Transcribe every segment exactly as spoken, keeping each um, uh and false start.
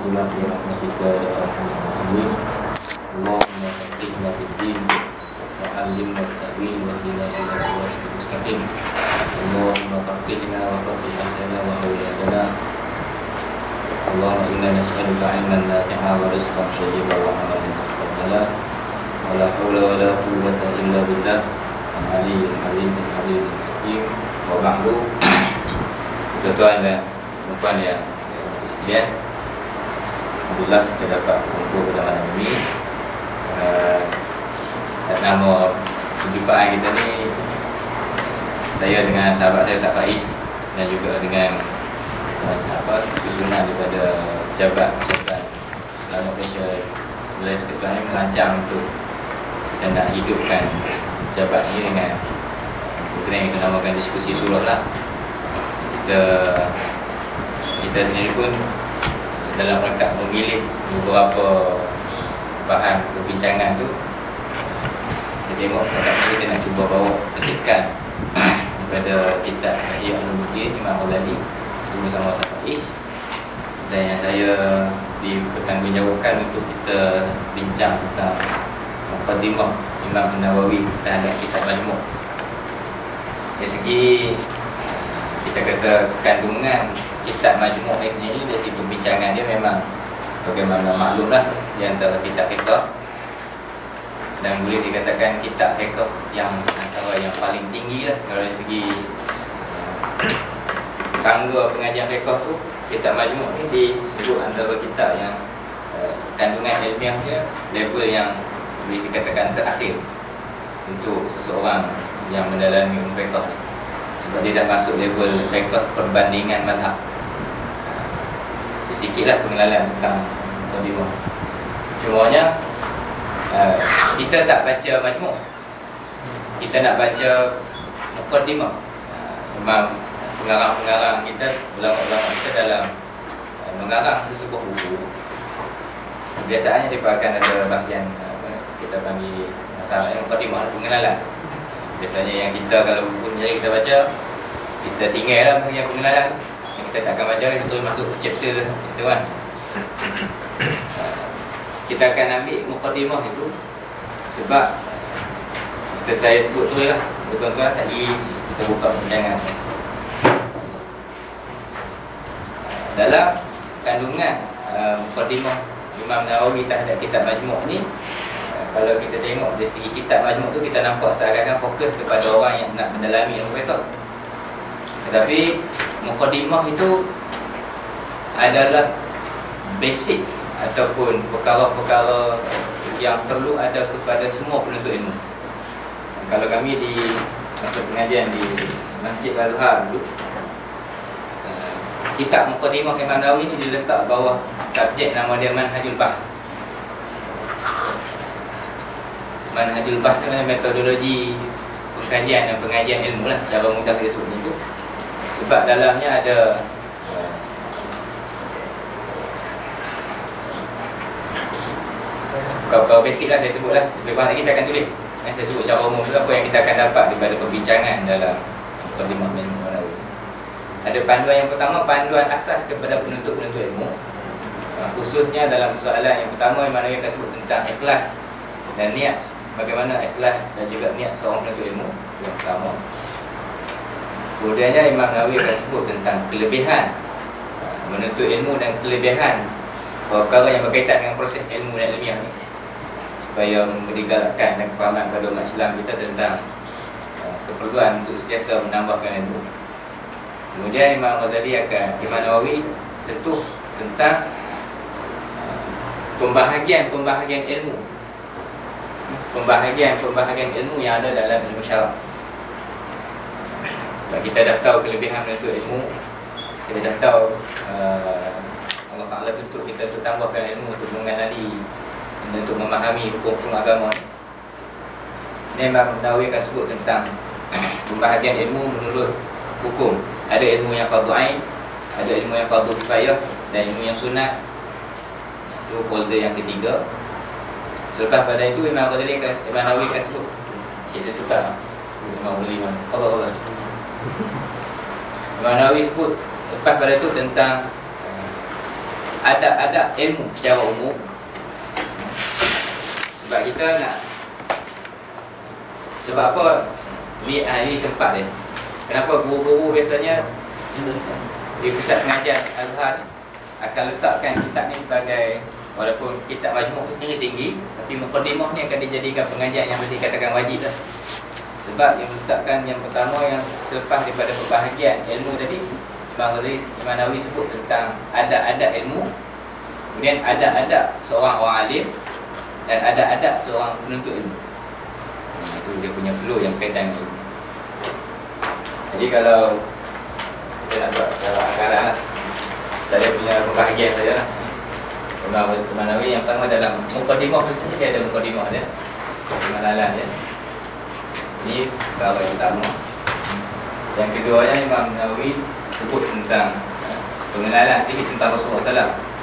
Bismillah birahmatika ya arhamar rahimin. Allahumma faqqihna fid-din wa 'allimna at-ta'wil wa hdina ila siratal mustaqim. Allahumma faqqihna wa faqqih ahlana wa awladana. Allahumma inna nas'aluka 'ilman nafi'an wa rizqan thayyiban wa 'amalan mutaqabbala. Wa la haula wa la quwwata illa billah al-'aliyyil 'azim al-'aliyyil hakim. Wa ba'du. Tuan-tuan dan puan yang sekalian, alhamdulillah kita dapat kumpul pada malam ini. Uh, nama perjumpaan kita ni, saya dengan sahabat saya Ustaz Faiz, dan juga dengan uh, apa susunan daripada pejabat pejabat Selangor Malaysia Wilayah Persekutuan ini merancang untuk kita nak hidupkan pejabat ini dengan program yang kita namakan diskusi surah lah. Kita kita sendiri pun dalam rangka memilih beberapa bahan perbincangan tu, kita tengok sekarang ni kita nak cuba bawa ketekan kepada kitab Ihya Ulumuddin Imam Ghazali bersama Ustaz Faiz, dan yang saya dipertanggungjawabkan untuk kita bincang tentang Muqaddimah Imam Nawawi terhadap kitab Majmu'. Dari segi kita kata kandungan kitab Majmu' ni sendiri, dari segi perbincangan dia memang bagaimana maklum lah di antara kitab fiqh, dan boleh dikatakan kitab fiqh yang antara yang paling tinggi lah dari segi tangga pengajian fiqh tu. Kitab Majmu' ni disebut antara kitab yang uh, kandungan ilmiahnya level yang boleh dikatakan terakhir untuk seseorang yang mendalami ilmu fiqh, sebab dia dah masuk level fiqh perbandingan mazhab. Sedikitlah pengenalan tentang Muqaddimah. Cumanya uh, kita tak baca Majmu', kita nak baca Muqaddimah. uh, Memang pengarang-pengarang kita, ulama-ulama kita dalam uh, mengarang sesebuah buku, biasanya dia akan ada bahagian uh, kita panggil masalah Muqaddimah, pengenalan. Biasanya yang kita kalau buku ni kita baca, kita tinggallah bahagian pengenalan tu, kita tak akan baca, kita terus masuk ke chapter tu kan. Kita akan ambil Muqaddimah itu sebab kita saya sebut tu lah, tuan-tuan tadi kita buka perbincangan dalam kandungan uh, Muqaddimah Imam Nawawi terhadap kitab Majmu' ni. Kalau kita tengok dari segi kitab Majmu' tu, kita nampak seakan-akan fokus kepada orang yang nak mendalami ilmu fiqh. Tetapi Muqaddimah itu adalah basic ataupun perkara-perkara yang perlu ada kepada semua penuntut ilmu. Kalau kami di masa pengajian di Masjid Al-Azhar dulu, kitab Muqaddimah Imam Nawawi ni diletak bawah subjek nama dia Manhajul Bahs. Manhajul Bahs tu adalah metodologi pengkajian dan pengajian ilmu lah, secara mudah saya sebut itu. Sebab dalamnya ada kau-kau basic lah saya sebut lah. Lebih kurang lagi kita akan tulis, eh, saya sebut secara umum apa yang kita akan dapat daripada perbincangan dalam Muqaddimah Imam Nawawi. Ada panduan yang pertama, panduan asas kepada penuntut-penuntut ilmu, khususnya dalam soalan yang pertama Imam Nawawi akan sebut tentang ikhlas dan niat. Bagaimana ikhlas dan juga niat seorang penuntut ilmu yang pertama. Kemudiannya Imam Nawawi akan sebut tentang kelebihan menuntut ilmu dan kelebihan perkara yang berkaitan dengan proses ilmu dan ilmiah ni, supaya memberi galakan dan kefahaman pada umat Islam kita tentang uh, keperluan untuk sentiasa menambahkan ilmu. Kemudian Imam Ghazali akan, Imam Nawawi sentuh tentang uh, pembahagian-pembahagian ilmu, pembahagian-pembahagian ilmu yang ada dalam ilmu syarak. Sebab kita dah tahu kelebihan menuntut ilmu, kita dah tahu uh, Allah Ta'ala tuntut kita untuk tambahkan ilmu untuk mengenali dan untuk memahami hukum-hukum agama. Ini Imam Nawawi akan sebut tentang pembahagian ilmu menurut hukum. Ada ilmu yang fardhu ain, ada ilmu yang fardhu kifayah, dan ilmu yang sunat. Itu folder yang ketiga. Selepas pada itu Imam Ghazali akan, Imam Nawawi akan sebut, kita tukar Imam Ghazali mana? Allah Allah. Imam Nawawi sebut lepas pada itu tentang adab-adab ilmu secara umum. Sebab kita nak, sebab apa ni, ini tempat dia. Kenapa guru-guru biasanya di pusat pengajian Azhar akan letakkan kitab ni sebagai, walaupun kitab majmuk tu tinggi tinggi, tapi mukadimah ni akan dijadikan pengajian yang boleh dikatakan wajib lah. Sebab yang meletakkan yang pertama, yang selepas daripada pembahagian ilmu tadi, Imam Ghazali, Imam Nawawi sebut tentang adab-adab ilmu, kemudian adab-adab seorang orang alim, dan adab-adab seorang penuntut ilmu. Itu dia punya flow yang berkaitan dengan ilmu. Jadi kalau kita nak buat secara akaran lah, saya punya pembahagian saya lah. Imam Nawawi yang pertama dalam mukadimah tu, dia ada mukadimah dia, pengenalan dia. Ini bahagian pertama. Yang keduanya, Imam Nawawi sebut tentang pengenalan sedikit tentang Rasulullah sallallahu alaihi wasallam.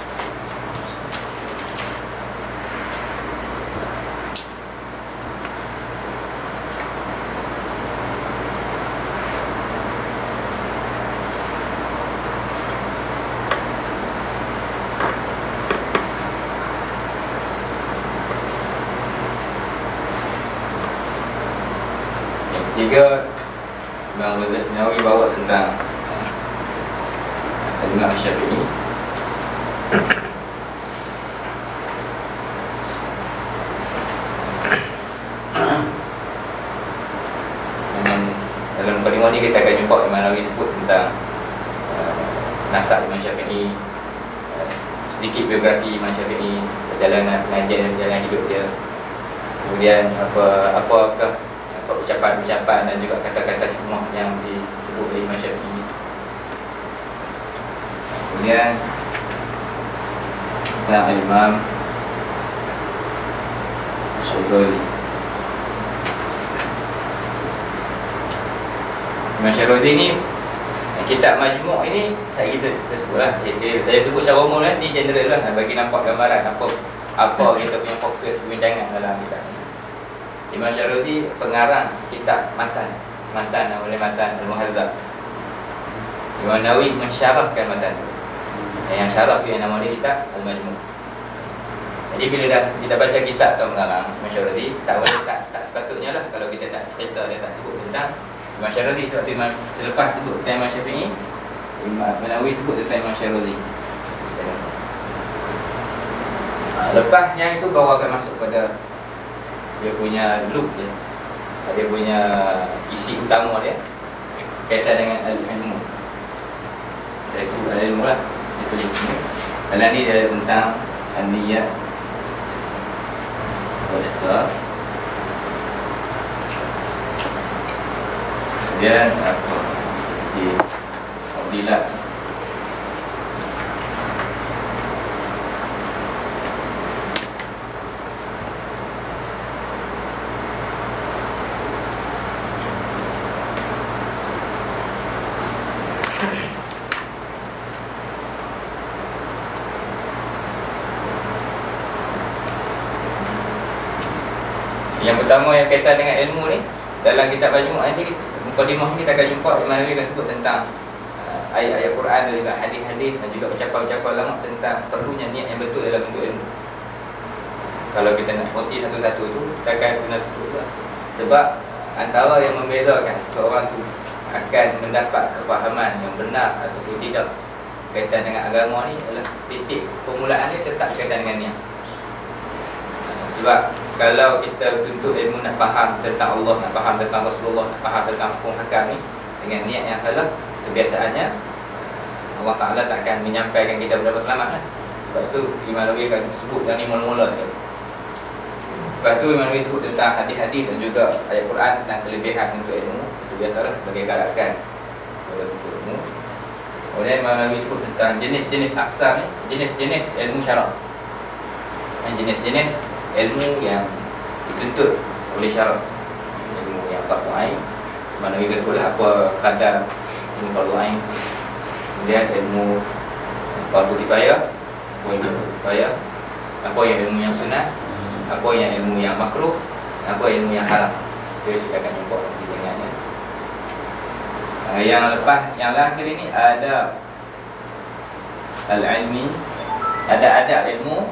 Tiga, Imam Nawawi bawa tentang Imam Syafi'i. Dalam mukadimah ni kita akan jumpa Imam Nawawi sebut tentang uh, nasab Imam Syafi'i, uh, sedikit biografi Imam Syafi'i, perjalanan pengajian dan perjalanan hidup dia. Kemudian apa apakah ucapan-ucapan dan juga kata-kata hikmah yang disebut oleh Imam Syafi'i. Kemudian tentang Imam Syaroni. Imam Syaroni ni, kitab majmuk ini tak kita, kita sebut lah. Saya sebut secara umum lah, ni general lah, bagi nampak gambaran apa apa kita punya fokus perbincangan dalam kitab ni. Imam Syaroni pengarang kitab Matan, Matan oleh Matan Al-Muhazzab. Imam Nawawi mensyarahkan Matan itu. Yang syarah tu yang nama dia kitab Al-Majmu'. Jadi bila dah kita baca kitab atau pengarang Imam Syaroni, tak boleh tak, tak sepatutnya lah kalau kita tak cerita dia tak sebut tentang Imam Syaroni. Sebab tu Imam, selepas sebut tentang Imam Syafi'i, Imam Nawawi sebut tentang Imam Syaroni. Lepasnya itu baru akan masuk pada dia punya loop dia, dia punya isi utama dia kaitan dengan al-ilmu. Saya sebut al-ilmu lah. Dalam ni dia ada tentang an-niyah, wal-ikhlas, kemudian apa sikit fadilat, yang pertama yang kaitan dengan ilmu ni. Dalam kitab Majmu' nanti mukadimah ni kita akan jumpa Imam Nawawi akan sebut tentang uh, ayat-ayat Quran dan juga hadis-hadis dan juga ucapan-ucapan ulama tentang perlunya niat yang betul dalam bentuk ilmu. Kalau kita nak poti satu-satu tu, kita akan guna lah. Sebab antara yang membezakan seorang tu akan mendapat kefahaman yang benar ataupun tidak kaitan dengan agama ni adalah titik permulaan dia tetap kaitan dengan niat. Sebab kalau kita tuntut ilmu nak faham tentang Allah, nak faham tentang Rasulullah, nak faham tentang hukum hakam ni dengan niat yang salah, kebiasaannya Allah Ta'ala tak akan menyampaikan kita mendapat selamat lah. Sebab tu Imam Nawawi akan sebut dan ni mula-mula sekali. Lepas tu Imam Nawawi sebut tentang hadis-hadis dan juga ayat Quran tentang kelebihan untuk ilmu. Itu biasalah sebagai galakan untuk ilmu. Kemudian Imam Nawawi sebut tentang jenis-jenis aksam ni, jenis-jenis ilmu syarak, jenis-jenis ilmu yang dituntut oleh syarak. Ilmu yang fardu ain, Imam Nawawi kata pula apa kadar ilmu fardu ain. Kemudian ilmu fardu kifayah, apa yang fardu kifayah, apa yang ilmu yang sunnah, apa yang ilmu yang makruh, apa ilmu yang haram. Jadi kita akan jumpa nanti dengannya. uh, Yang lepas, yang akhir ini ada al-ilmi ada adab ilmu,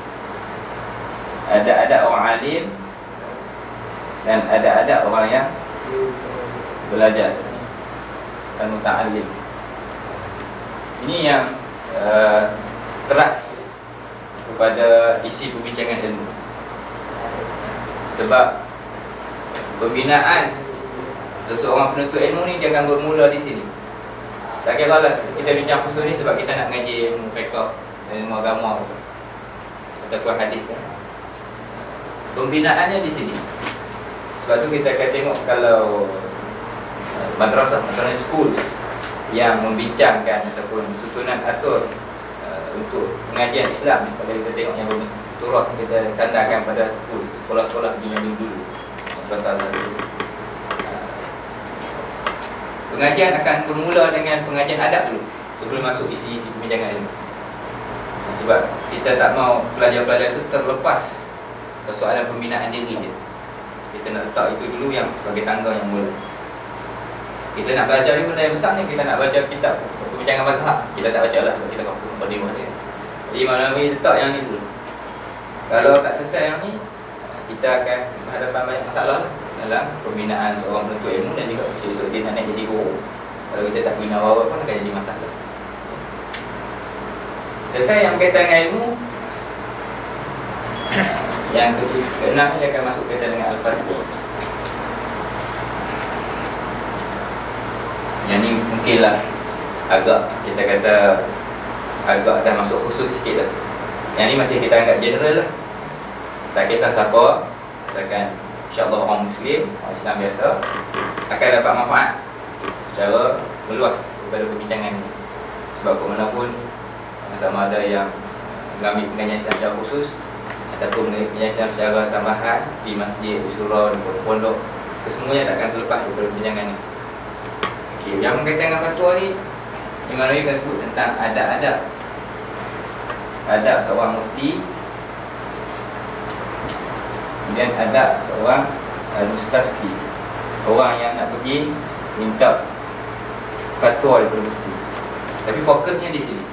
ada adab orang alim, dan ada adab orang yang belajar dan muta'allim. Ini yang uh, teras kepada isi perbincangan ilmu. Sebab pembinaan seseorang penuntut ilmu ni dia akan bermula di sini. Tak kira lah kita bincang khusus ni sebab kita nak mengaji ilmu fiqh, ilmu agama ataupun hadis kan. Pembinaannya di sini. Sebab tu kita akan tengok kalau madrasah, madrasah schools yang membincangkan ataupun susunan atur uh, untuk pengajian Islam. Kalau kita tengok yang turut kita sandarkan pada school, sekolah-sekolah dunia dulu, madrasah dulu. Uh, pengajian akan bermula dengan pengajian adab dulu sebelum masuk isi-isi pembincangan ini. Sebab kita tak mau pelajar-pelajar itu terlepas persoalan pembinaan diri dia. Kita nak letak itu dulu yang sebagai tangga yang mula. Kita nak belajar ni benda yang besar ni, kita nak baca kitab perbincangan mazhab, kita tak baca lah sebab kita kafir mukadimah dia. Jadi Imam Nawawi letak yang ni dulu. Kalau tak selesai yang ni, kita akan berhadapan banyak masalah lah dalam pembinaan seorang penuntut ilmu dan juga esok dia nak jadi guru. Kalau kita tak bina awal pun akan jadi masalah. Selesai yang berkaitan dengan ilmu, yang keenam ni akan masuk kaitan dengan Al-Fatihah. Yang ni mungkinlah agak kita kata agak dah masuk khusus sikit lah. Yang ni masih kita anggap general lah. Tak kisah siapa, asalkan insyaAllah orang Muslim, orang Islam biasa akan dapat manfaat secara meluas daripada perbincangan ni. Sebab ke mana pun, sama ada yang mengambil pengajian Islam secara khusus ataupun pengajian Islam secara tambahan di masjid, di surau, di pondok, kesemuanya takkan terlepas daripada perbincangan ni. Okay, yang berkaitan dengan fatwa ni, Imam Nawawi akan sebut tentang adab-adab adab seorang mufti, kemudian adab seorang al-mustafti, orang yang nak pergi minta fatwa daripada mufti. Tapi fokusnya di sini.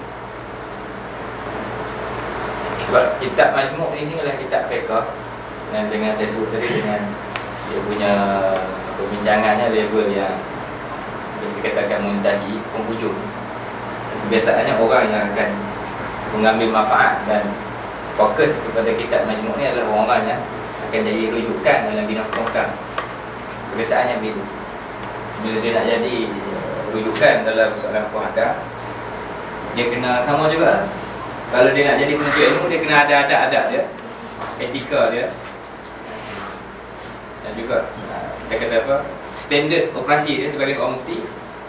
Sebab kitab majmuk ni adalah kitab fiqh, dan dengan saya sebut tadi dengan dia punya perbincangannya level yang dikatakan muntahi, penghujung. Biasanya orang yang akan mengambil manfaat dan fokus kepada kitab majmuk ni adalah orang-orang yang akan jadi rujukan dalam bidang fiqh. Kebiasaannya begitu. Bila dia nak jadi rujukan dalam soalan fiqh, dia kena sama juga. Kalau dia nak jadi penuntut ilmu, dia kena ada adab-adab dia, etika dia, dan juga dia kata apa, standard operasi dia sebagai seorang mufti.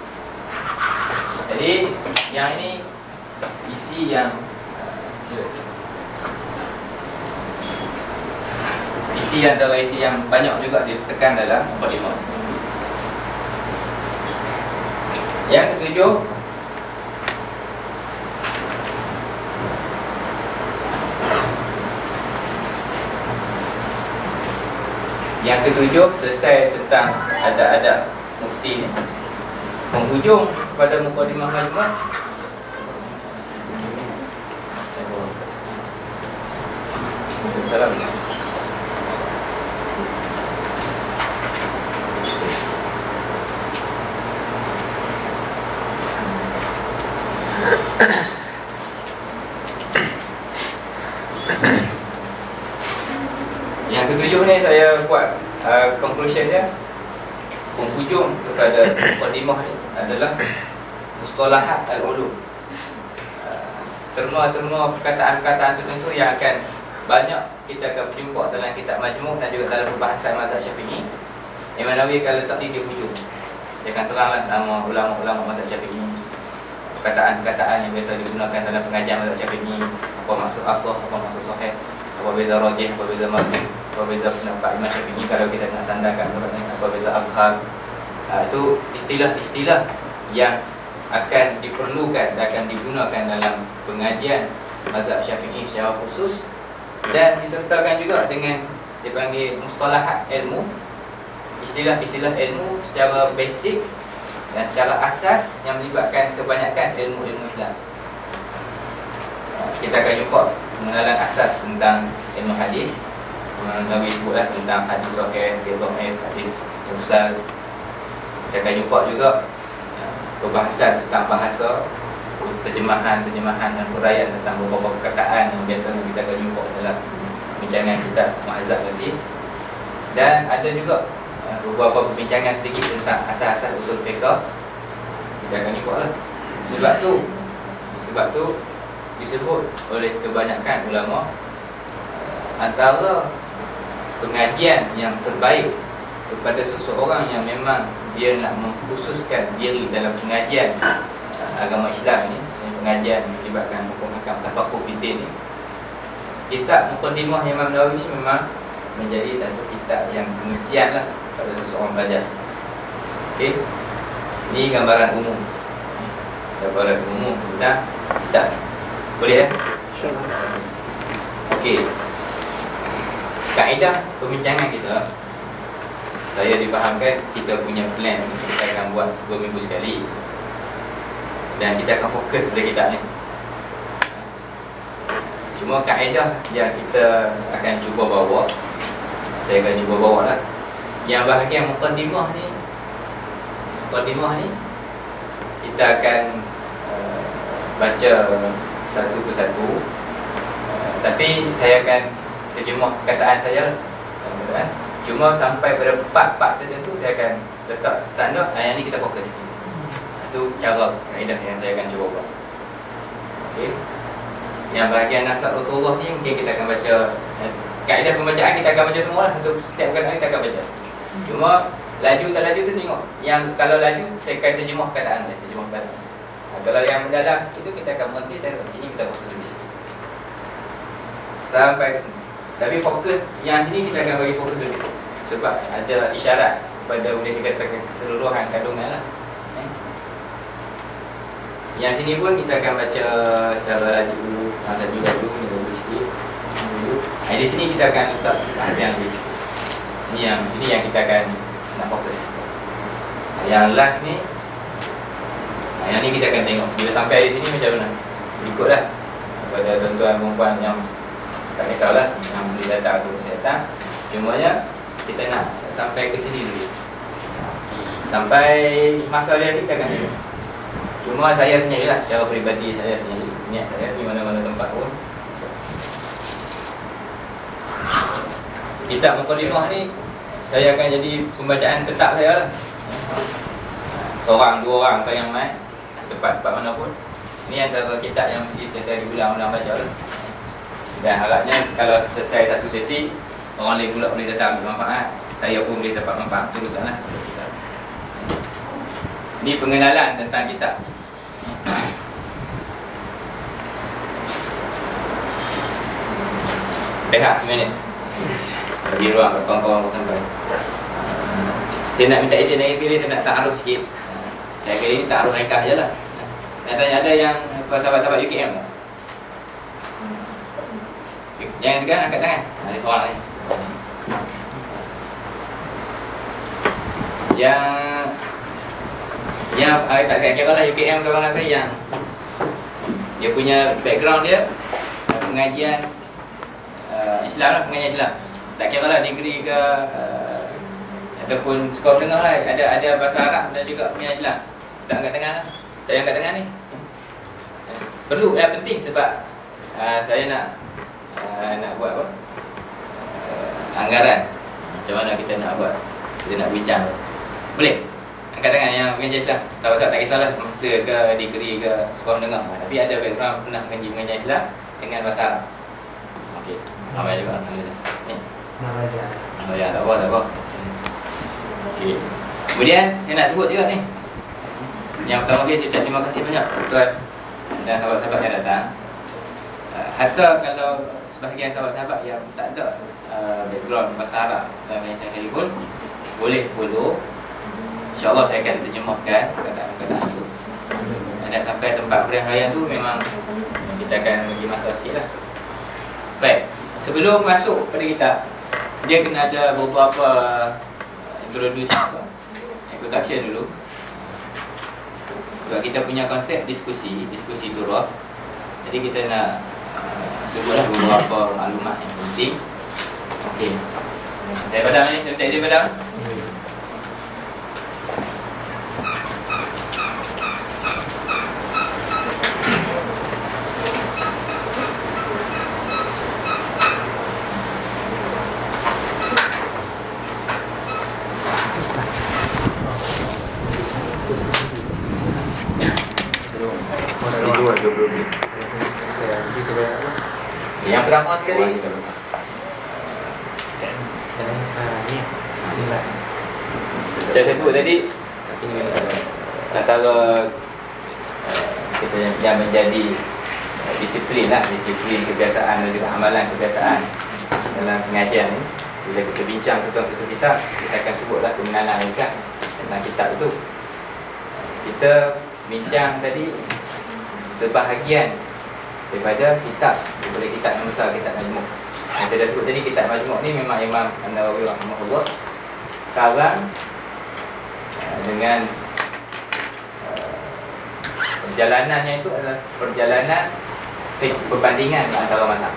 Jadi yang ini isi yang isi antara isi yang banyak juga ditekan dalam mukadimah. Yang ketujuh, Yang ketujuh selesai tentang adab-adab mufti ni. Penghujung pada mukadimah majmuk, salam. Yang ketujuh ni saya buat uh, conclusion dia. Penghujung kepada mukadimah ni adalah mustalahat al-ulum, uh, terma-terma perkataan-perkataan tertentu yang akan banyak kita akan berjumpa dalam kitab majmuk dan juga dalam perbahasan mazhab Syafi'i. Imam Nawawi kalau letak di hujung, dia akan teranglah nama ulama-ulama mazhab Syafi'i, perkataan-perkataan yang biasa digunakan dalam pengajian mazhab Syafi'i, apa maksud asah, apa maksud sahih, apa beza rajih, apa beza marjuh, apa beza pendapat Imam Syafi'i kalau kita nak sandarkan apa beza azhar. Ha, itu istilah-istilah yang akan diperlukan dan akan digunakan dalam pengajian mazhab Syafi'i secara khusus, dan disertakan juga dengan dipanggil mustalahat ilmu, istilah-istilah ilmu secara basic dan secara asas yang melibatkan kebanyakan ilmu-ilmu Islam. kita akan jumpa pengenalan asas tentang ilmu hadis. Nabi sebutlah tentang hadis sahih, hadis dhaif, hadis mursal. Kita akan jumpa juga perbahasan tentang bahasa, terjemahan-terjemahan dan huraian tentang beberapa perkataan yang biasanya kita akan jumpa dalam perbincangan kita muhadzab nanti. Dan ada juga beberapa perbincangan sedikit tentang asas-asas usul fiqh. Kita akan jumpa lah. Sebab tu Sebab tu disebut oleh kebanyakan ulama, antara pengajian yang terbaik kepada seseorang yang memang dia nak mengkhususkan diri dalam pengajian agama Islam ni, pengajian melibatkan hukum hakam tafaqquh fiddin ni, kitab Muqaddimah Imam Nawawi ni memang menjadi satu kitab yang kemestian lah pada seseorang belajar. Okey, ini gambaran umum, gambaran umum tentang kitab. Boleh ya? Okey, kaedah perbincangan kita, saya difahamkan kita punya plan, kita akan buat dua minggu sekali, dan kita akan fokus pada kitab ni. Cuma kaedah yang kita akan cuba bawa, saya akan cuba bawa lah, yang bahagian muqaddimah ni, muqaddimah ni kita akan uh, baca satu persatu, uh, tapi saya akan terjemah perkataan saya lah. Cuma sampai pada part-part tertentu saya akan letak tanda, yang ni kita fokus. Itu cara kaedah yang saya akan cuba buat. Okey. Yang bahagian nasab Rasulullah ni mungkin kita akan baca, kaedah pembacaan kita akan baca semua lah. Untuk setiap perkataan kita akan baca. Cuma laju tak laju tu tengok. Yang kalau laju saya akan terjemah perkataan saya, terjemah perkataan. Ha, kalau yang mendalam sikit tu kita akan berhenti dan sini kita fokus lebih sikit. Sampai ke sini. Tapi fokus yang sini kita akan bagi fokus lebih, sebab ada isyarat pada boleh dikatakan keseluruhan kandungan lah. eh. Yang sini pun kita akan baca secara laju, laju-laju, laju sikit. Nah, di sini kita akan letak perhatian lebih. Ini yang ini yang kita akan nak fokus. Yang last ni, nah, yang ni kita akan tengok bila sampai di sini macam mana. Ikutlah kepada tuan-tuan perempuan yang tak kisahlah, yang boleh datang atau tidak datang. Cumanya kita nak sampai ke sini dulu. Sampai masa dia kita akan tengok. Cuma saya sendirilah, secara peribadi saya sendiri, niat saya di mana-mana tempat pun, kitab Muqaddimah ni saya akan jadi pembacaan tetap saya lah. Seorang, dua orang ke yang mai, tempat-tempat mana pun. Ini antara kitab yang mesti saya ulang-ulang baca lah. Dan harapnya kalau selesai satu sesi, orang lain pula boleh datang ambil manfaat, saya pun boleh dapat manfaat. Teruslah. Ini pengenalan tentang kitab. Rehat seminit, bagi ruang ke kawan-kawan sampai. Saya nak minta izin lagi sekali, saya nak ta'aruf sikit. Saya kali ni ta'aruf rekah je lah. Saya tanya, ada yang sahabat-sahabat U K M tak? Jangan sekarang angkat tangan. Ada soalan lagi. Yang Yang uh, tak kira lah U K M ke mana ke, yang dia punya background dia uh, pengajian uh, Islam lah, pengajian Islam. Tak kira lah degree ke uh, ataupun sekolah menengah lah, ada ada bahasa Arab dan juga pengajian Islam. Tak angkat tangan lah. Tak angkat tangan ni perlu, yang penting sebab uh, saya nak uh, nak buat apa? Uh, anggaran. Macam mana kita nak buat, kita nak bincang. Boleh? Angkat tangan yang mengajar Islam. Sahabat-sahabat tak kisahlah master ke, degree ke, sekolah menengah, tapi ada background pernah mengaji mengajar Islam dengan bahasa Arab. Okey. Ramai juga alhamdulillah. Ni. Oh ya, tak apa, tak apa. Okey. Kemudian saya nak sebut juga ni. Yang pertama kali saya ucap terima kasih banyak tuan dan sahabat-sahabat yang datang. Uh, hatta kalau sebahagian sahabat-sahabat yang tak ada uh, background bahasa Arab dan mengajar kali pun boleh follow. InsyaAllah saya akan terjemahkan perkataan-perkataan itu. Dan sampai tempat pilihan raya tu memang kita akan bagi masa sikit lah. Baik, sebelum masuk pada kitab, dia kena ada beberapa introduction, introduction dulu. Sebab kita punya konsep diskusi, diskusi turah. Jadi kita nak Sebutlah beberapa maklumat yang penting. Okey. Daripada ni, saya cek daripada yang pertama sekali saya, saya sebut tadi antara kita yang menjadi disiplin lah, disiplin kebiasaan dan juga amalan kebiasaan dalam pengajian ni. Bila kita bincang tentang satu kitab, kita akan sebutlah pengenalan juga tentang kitab itu. Kita bincang tadi sebahagian daripada kitab, daripada kitab yang besar, kitab Majmu'. Yang saya dah sebut tadi, kitab Majmu' ni memang Imam An-Nawawi rahimahullah karang dengan uh, perjalanannya itu adalah perjalanan perbandingan antara mazhab.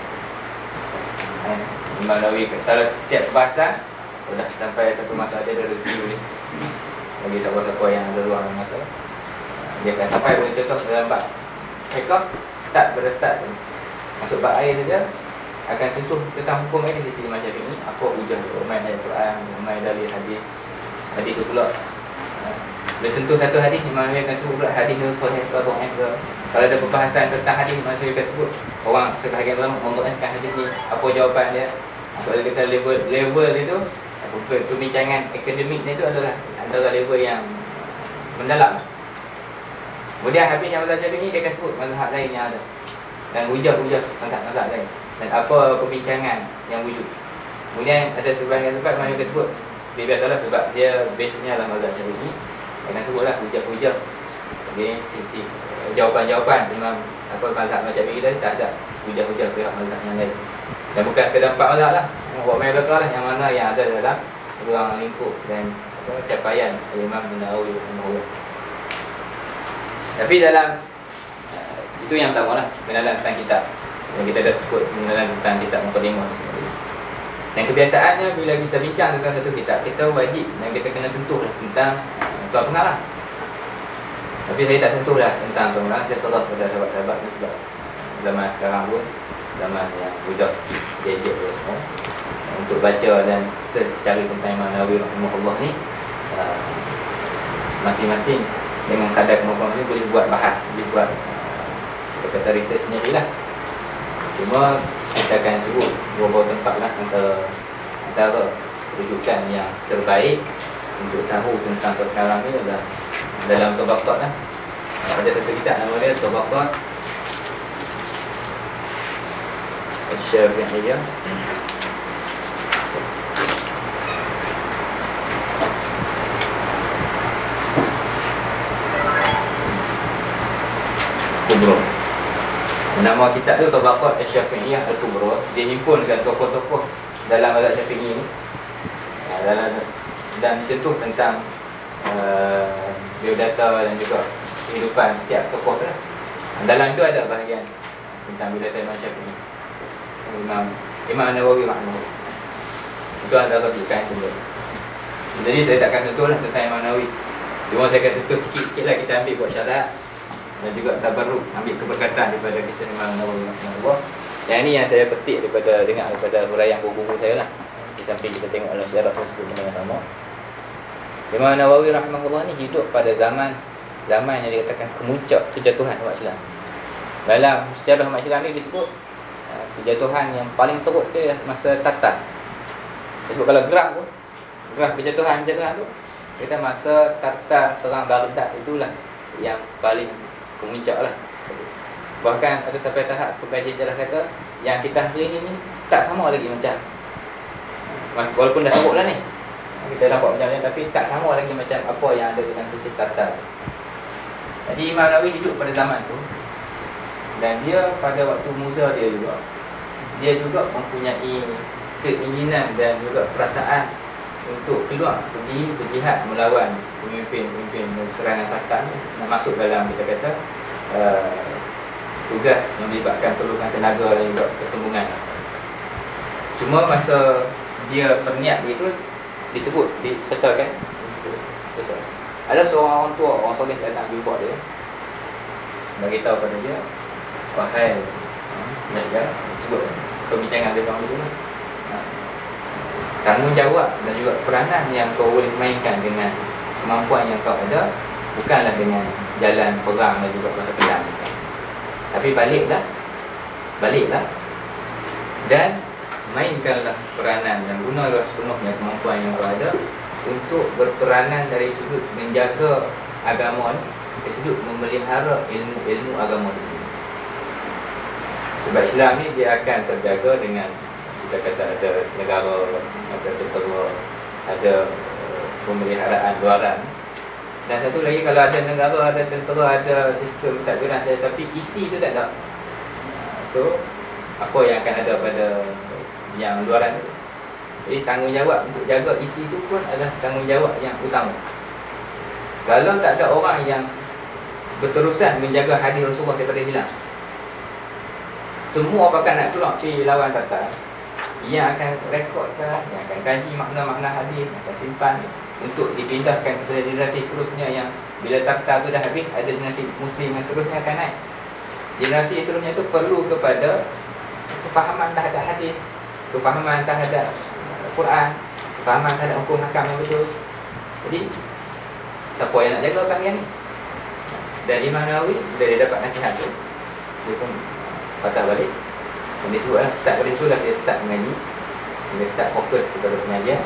Imam Nawawi salah setiap bahasan sudah sampai satu masa dia ada rezeki boleh bagi siapa-siapa yang ada luang masa, dia akan sampai boleh contoh dalam bab fiqh, start pada start masuk bab air saja akan sentuh tentang hukum air di sisi Imam Syafi'i. Apa hujah ramai ayat Quran, ramai dalil hadis. Hadis tu pula bila sentuh satu hadis, Imam Nawawi akan sebut pula hadis tu sahih ke dhaif ke. Kalau ada perbahasan tentang hadis, Imam Nawawi akan sebut. Orang sebahagian ulama mengatakan hadis ni apa jawapan dia. Kalau kita level level itu, perbincangan akademik ni itu adalah antara level yang mendalam. Kemudian habis yang mazhab Syafi'i, dia akan sebut mazhab lain yang ada dan hujah-hujah tentang mazhab lain dan apa perbincangan yang wujud. Kemudian ada sebahagian tempat mana dia sebut, dia biasalah sebab dia base-nya lah mazhab Syafi'i, dia akan sebutlah hujah-hujah, okay, sisi jawapan-jawapan Imam apa mazhab Syafi'i tadi terhadap hujah-hujah pihak mazhab yang lain. Dan bukan sekadar empat mazhab lah, buat main belakang lah, yang mana yang ada dalam ruang lingkup dan apa, capaian Imam An-Nawawi rahimahullah. Tapi dalam uh, itu yang pertama lah, pengenalan tentang kitab. Yang kita dah sebut pengenalan tentang kitab Muqaddimah. Dan kebiasaannya bila kita bincang tentang satu kitab, kita wajib dan kita kena sentuh lah tentang uh, tuan pengarang. Tapi saya tak sentuh lah tentang tuan pengarang. Saya salah pada sahabat-sahabat ni sebab zaman sekarang pun zaman yang mudah sikit, gadget tu semua, untuk baca dan search tentang Imam Nawawi rahimahullah ni, uh, masing-masing dengan kadar kemampuan ni boleh buat bahas, boleh buat uh, kata research sendiri lah. Cuma kita akan sebut beberapa tempat lah antara, antara rujukan yang terbaik untuk tahu tentang perkara ni adalah dalam Tabaqat lah. Ada satu kitab nama dia Tabaqat Asy-Syafi'iyah. Kubra. Nama kitab tu Tabaqat Asy-Syafi'iyah Al-Kubra. Dia himpunkan tokoh-tokoh dalam mazhab Syafi'i ni, dalam dan disentuh tentang uh, biodata dan juga kehidupan setiap tokoh tu lah. Dalam tu ada bahagian tentang biodata Imam Syafi'i, Imam Imam Nawawi rahimahullah. Itu antara rujukan yang tunggu. Jadi saya takkan sentuh lah tentang Imam Nawawi. Cuma saya akan sentuh sikit-sikit lah, kita ambil buat syarat dan juga tabarruk, ambil keberkatan daripada kisah Imam Nawawi rahimahullah. Yang ini yang saya petik daripada dengar daripada huraian buku-buku saya lah. Di samping kita tengok dalam sejarah tersebut dengan sama. Imam Nawawi rahimahullah ni hidup pada zaman zaman yang dikatakan kemuncak kejatuhan umat Islam. Dalam sejarah umat Islam ni disebut uh, kejatuhan yang paling teruk sekali adalah masa Tatar. Sebab kalau graf tu, graf kejatuhan kejatuhan tu, kita masa Tatar serang Baghdad itulah yang paling kemuncak lah. Bahkan ada sampai tahap pengkaji sejarah kata yang kita hari ni, ni tak sama lagi macam, walaupun dah teruk lah ni, kita nampak macam-macam, tapi tak sama lagi macam apa yang ada dengan kisah Tatar. Jadi Imam Nawawi hidup pada zaman tu, dan dia pada waktu muda dia juga, dia juga mempunyai keinginan dan juga perasaan untuk keluar pergi berjihad melawan pemimpin-pemimpin serangan Tatar, nak masuk dalam kita kata uh, tugas yang melibatkan perlukan tenaga dan juga ketembungan. Cuma masa dia berniat begitu disebut, dikatakan ada seorang orang tua, orang soleh datang jumpa dia, bagi tahu pada dia, wahai ya, sebut perbincangan dia orang itu, tanggungjawab dan juga peranan yang kau boleh mainkan dengan kemampuan yang kau ada bukanlah dengan jalan perang dan juga mata pedang, tapi baliklah baliklah dan mainkanlah peranan dan gunalah sepenuhnya kemampuan yang kau ada untuk berperanan dari sudut menjaga agama ni, dari sudut memelihara ilmu-ilmu agama ni. Sebab Islam ni dia akan terjaga dengan, kita kata ada negara, ada tentera, ada uh, pemeliharaan luaran. Dan satu lagi, kalau ada negara, ada tentera, ada sistem pentadbiran, tapi isi tu tak ada. So apa yang akan ada pada yang luaran tu? Jadi tanggungjawab untuk jaga isi itu pun adalah tanggungjawab yang utama. Kalau tak ada orang yang berterusan menjaga hadis Rasulullah daripada hilang, semua bakal nak keluar di lawan Tatar, yang akan rekodkan, yang akan kaji makna-makna hadis, akan simpan untuk dipindahkan kepada generasi seterusnya, yang bila Tatar tu dah habis, ada generasi Muslim yang seterusnya akan naik. Generasi seterusnya itu perlu kepada kefahaman terhadap hadis, kefahaman terhadap Quran, kefahaman terhadap hukum hakam yang betul. Jadi siapa yang nak jaga kalian ni? Dan Imam Nawawi bila dia dapat nasihat tu, dia pun patah balik. Dan dia sebut lah, start dari tu lah dia start mengaji, dia start fokus kepada pengajian.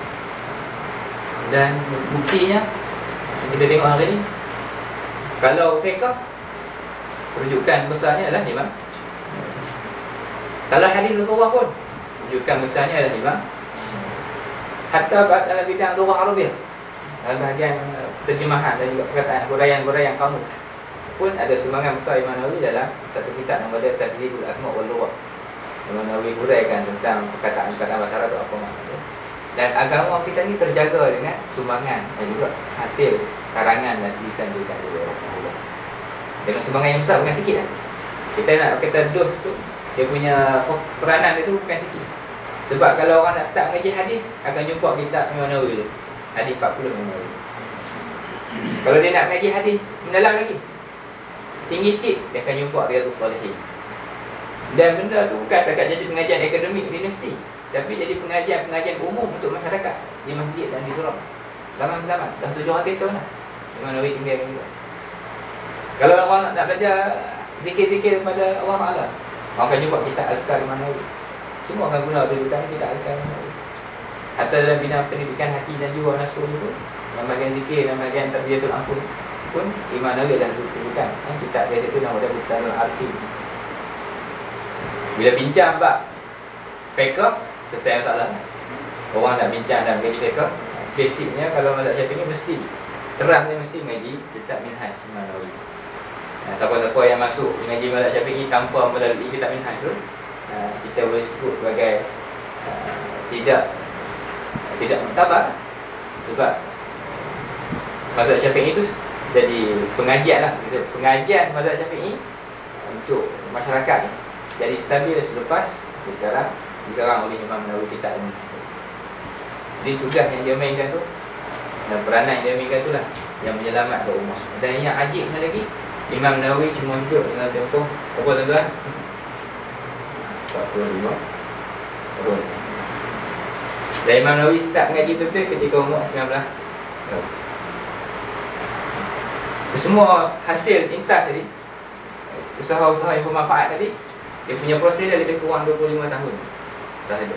Dan buktinya kita tengok hari ni, kalau fiqh, rujukan besarnya adalah Imam. Kalau hadis Rasulullah pun, rujukan besarnya adalah Imam. Hatta dalam bidang lughah Arabiah, dalam bahagian terjemahan dan juga perkataan, huraian-huraian kamus pun ada sumbangan besar Imam Nawawi dalam satu kitab nama dia Tazhibul Asma' wal Lughat. Imam Nawawi huraikan tentang perkataan-perkataan bahasa Arab itu apa maknanya. Dan agama kita ni terjaga dengan sumbangan dan juga hasil karangan dan tulisan-tulisan dia. Dengan sumbangan yang besar, bukan sikit kan. Kita nak kita dos tu, dia punya peranan itu bukan sikit. Sebab kalau orang nak start mengaji hadis, akan jumpa kitab Imam Nawawi tu, hadis empat puluh Imam Nawawi. Kalau dia nak mengaji hadis mendalam lagi, tinggi sikit, dia akan jumpa Riyadhus Shalihin. Dan benda tu bukan setakat jadi pengajian akademik di universiti, tapi jadi pengajian-pengajian umum untuk masyarakat di masjid dan di surau. Zaman-zaman dah tujuh ratus tahun lah Imam Nawawi tinggal juga. Kalau orang nak belajar zikir-zikir daripada Allah Taala, orang akan jumpa kitab Azkar Imam Nawawi. Semua akan guna rujukan kitab Azkar Imam Nawawi. Atau dalam bidang pendidikan hati dan jiwa nafsu itu, dalam bahagian zikir dan bahagian tarbiyatul anfus pun Imam Nawawi adalah rujukan. Kitab dia itu nama dia Bustanul Arfi. Bila bincang bab fiqh, selesai masalah. Orang nak bincang dan mengaji fiqh, basicnya kalau mazhab Syafi'i mesti terang, dia mesti mengaji kitab Minhaj Imam Nawawi. Nah, siapa-siapa yang masuk mengaji mazhab Syafi'i tanpa melalui kitab Minhaj tu, uh, kita boleh sebut sebagai uh, tidak tidak muktabar. Sebab mazhab Syafi'i itu jadi pengajian lah, pengajian mazhab Syafi'i untuk masyarakat jadi stabil selepas sekarang dikarang oleh Imam Nawawi kitab ini. Jadi tugas yang dia mainkan tu dan peranan yang dia mainkan tu lah yang menyelamatkan umat. Dan yang ajibnya lagi, Imam Nawawi cuma hidup dengan tempoh apa tuan-tuan? empat puluh lima tahun. Dan Imam Nawawi start mengaji betul ketika umur sembilan belas tahun. Semua hasil intas tadi, usaha-usaha yang bermanfaat tadi, dia punya proses dah lebih kurang dua puluh lima tahun sahaja.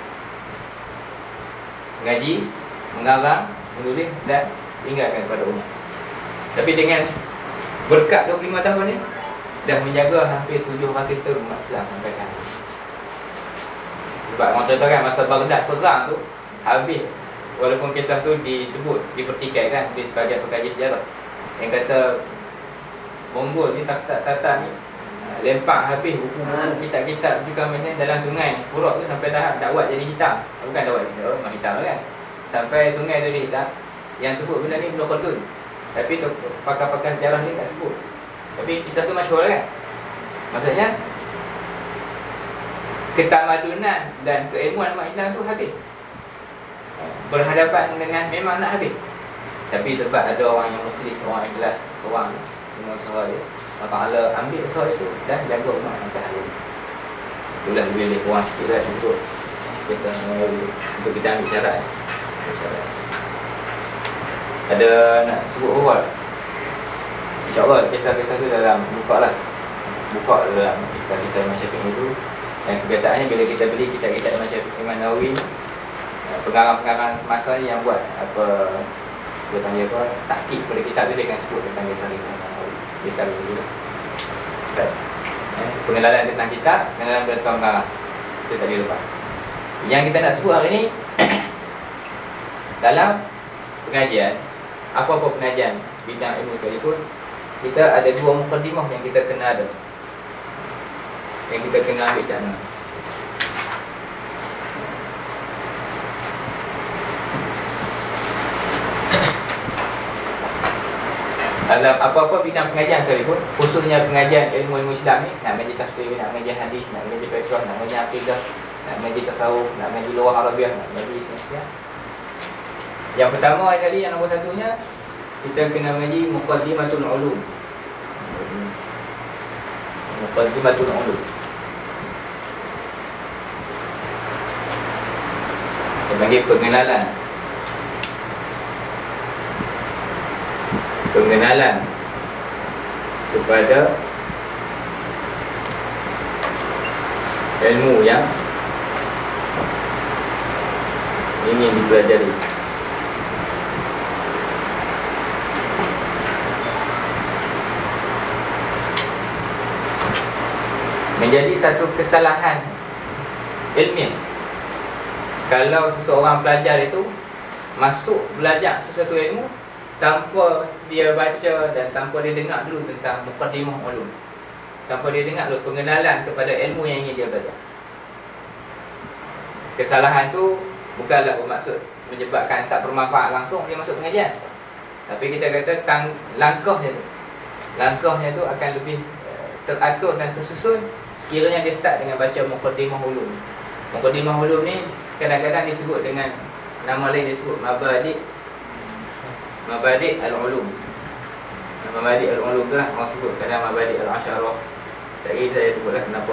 Mengaji, mengarang, menulis dan tinggalkan kepada umat. Tapi dengan berkat dua puluh lima tahun ni, dah menjaga hampir tujuh ratus tahun umat Islam sampai sekarang. Sebab orang cerita kan, masa Baghdad serang tu, habis, walaupun kisah tu disebut, dipertikaikan di sebagai pengkaji sejarah, yang kata Mongol ni, Tatar ni lempak habis buku-buku kitab-kitab juga macam dalam sungai Furat tu sampai tahap dakwat jadi hitam. Bukan dakwat jadi memang hitam lah kan. Sampai sungai tu jadi hitam. Yang sebut benda ni Ibn Khaldun. Tapi tu pakar-pakar sejarah ni tak sebut. Tapi kita tu masyhur kan. Maksudnya ketamadunan dan keilmuan umat Islam tu habis, berhadapan dengan memang nak habis. Tapi sebab ada orang yang mukhlis, orang ikhlas, orang dengan usaha dia, Allah Ta'ala ambil usaha itu dan jaga umat sampai hari ini. Itulah lebih kurang sikit lah untuk kisah untuk kita ambil syarat. Ada nak sebut awal, InsyaAllah kisah-kisah tu dalam buka lah, buka dalam kisah-kisah Imam Syafi'i itu. Dan kebiasaannya bila kita beli kitab-kitab Imam Syafi'i, Imam Nawawi, pengarang-pengarang semasa ni yang buat apa, dia tanya apa, takkik pada kitab tu, dia akan sebut tentang kisah-kisah Imam Nawawi. Kisah dulu lah. Pengenalan tentang kitab, pengenalan tentang pengarang, itu tadi lupa. Yang kita nak sebut hari ni dalam pengajian, apa-apa pengajian bidang ilmu sekalipun, kita ada dua mukadimah yang kita kena ada, yang kita kena ambil cara. Dalam apa-apa bidang pengajian sekalipun, khususnya pengajian ilmu-ilmu Islam ni, nak mengaji tafsir, nak mengaji hadis, nak mengaji fiqh, nak mengaji akidah, nak mengaji tasawuf, nak mengaji lughah Arabiah, nak mengaji semestinya. Yang pertama sekali, yang nombor satunya, kita kena mengaji Muqaddimatul Ulum. Muqaddimatul Ulum. Kita panggil pengenalan. Pengenalan kepada ilmu yang ingin dipelajari. Menjadi satu kesalahan ilmiah kalau seseorang pelajar itu masuk belajar sesuatu ilmu tanpa dia baca dan tanpa dia dengar dulu tentang Muqaddimah Ulum, tanpa dia dengar dulu pengenalan kepada ilmu yang ingin dia belajar. Kesalahan tu bukanlah bermaksud menyebabkan tak bermanfaat langsung dia masuk pengajian, tapi kita kata tang, langkahnya tu Langkahnya tu akan lebih uh, teratur dan tersusun sekiranya dia start dengan baca Muqaddimah Ulum. Muqaddimah Ulum ni kadang-kadang disebut dengan nama lain, disebut Mabadi' Mabadi' Al-Ulum. Mabadi' Al-Ulum tu lah orang sebut, kadang Mabadi' Al-Asyarah. Tak kira saya sebutlah kenapa.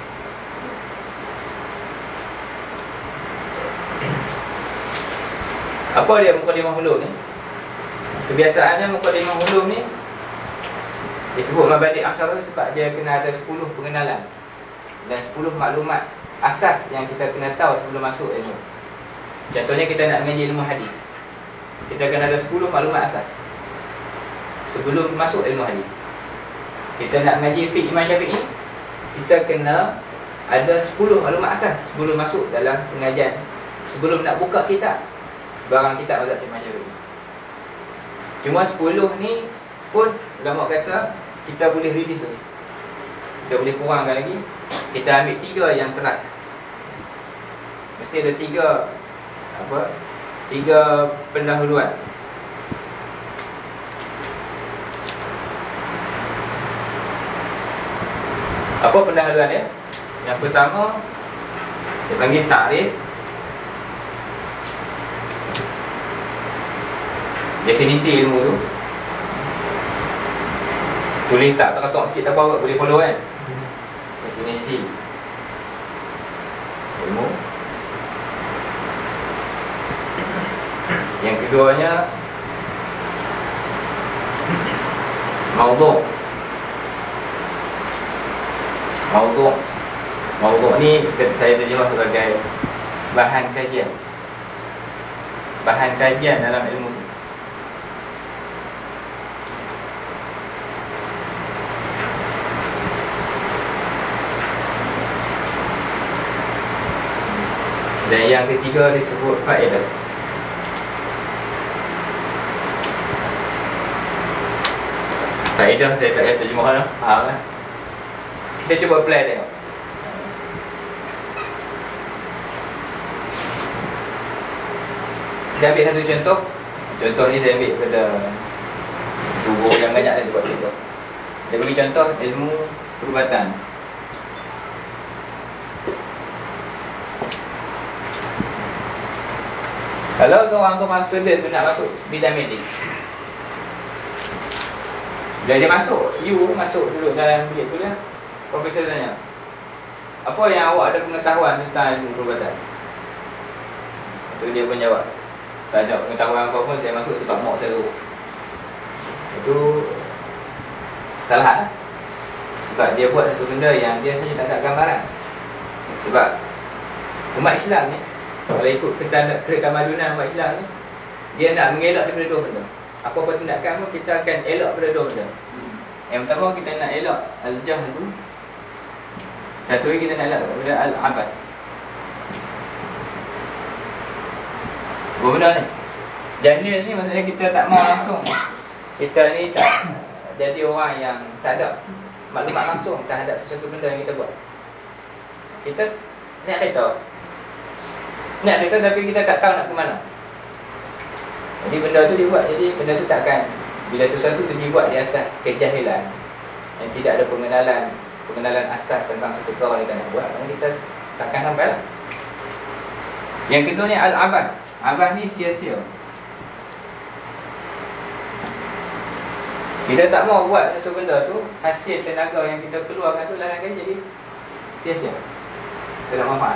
Apa dia Muqaddimah Ulum ni? Kebiasaannya Muqaddimah Ulum ni disebut Mabadi' Al-Asyarah sebab dia kena ada sepuluh pengenalan dan sepuluh maklumat asas yang kita kena tahu sebelum masuk ilmu. Contohnya kita nak mengaji ilmu hadis, kita kena ada sepuluh maklumat asas sebelum masuk ilmu hadis. Kita nak mengaji fiqh Imam Syafi'i, kita kena ada sepuluh maklumat asas sebelum masuk dalam pengajian, sebelum nak buka kitab sebarang kitab mazhab Imam Syafi'i. Cuma sepuluh ni pun ulama kata kita boleh release lagi, kita boleh kurangkan lagi. Kita ambil tiga yang teras. Mesti ada tiga apa? Tiga pendahuluan. Apa pendahuluan dia? Yang pertama dia panggil takrif, definisi ilmu tu. Tulis tak terketok sikit tak apa, boleh follow kan. Definisi ilmu. Yang keduanya maudhu'. Maudhu' Maudhu' ni saya terjemah sebagai bahan kajian. Bahan kajian dalam ilmu. Dan yang ketiga disebut faedah. Faedah saya tak payah terjemah lah, faham lah. Kita cuba apply tengok. Kita ambil satu contoh. Contoh ni saya ambil pada guru yang banyak dia buat contoh. Dia bagi contoh ilmu perubatan. Kalau seorang-seorang student tu nak masuk bidang medik, bila dia masuk, you masuk duduk dalam bilik kuliah, profesor tanya, apa yang awak ada pengetahuan tentang ilmu perubatan? Itu dia pun jawab, tak ada pengetahuan apa-apa, saya masuk sebab mak saya suruh. Itu salah. Sebab dia buat satu benda yang dia hanya tak ada gambaran. Sebab umat Islam ni, kalau ikut ketamadunan umat Islam ni, dia nak mengelak daripada dua benda. Apa-apa tindakan pun kita akan elak daripada dua benda. Yang pertama kita nak elak al-jahl tu. Satu lagi kita nak elak daripada al-abad. Dua benda ni. Jahil ni maksudnya kita tak mau langsung. Kita ni tak jadi orang yang tak ada maklumat langsung terhadap sesuatu benda yang kita buat. Kita nak kereta, nak kereta tapi kita tak tahu nak ke mana. Jadi benda tu dibuat, jadi benda tu takkan, bila sesuatu tu dibuat di atas kejahilan yang tidak ada pengenalan pengenalan asas tentang satu perkara yang kita nak buat, maka kita takkan sampai lah. Yang kedua ni al-abad. Abad ni sia-sia. Kita tak mau buat satu benda tu, hasil tenaga yang kita keluarkan tu dalam kali jadi sia-sia, tidak manfaat.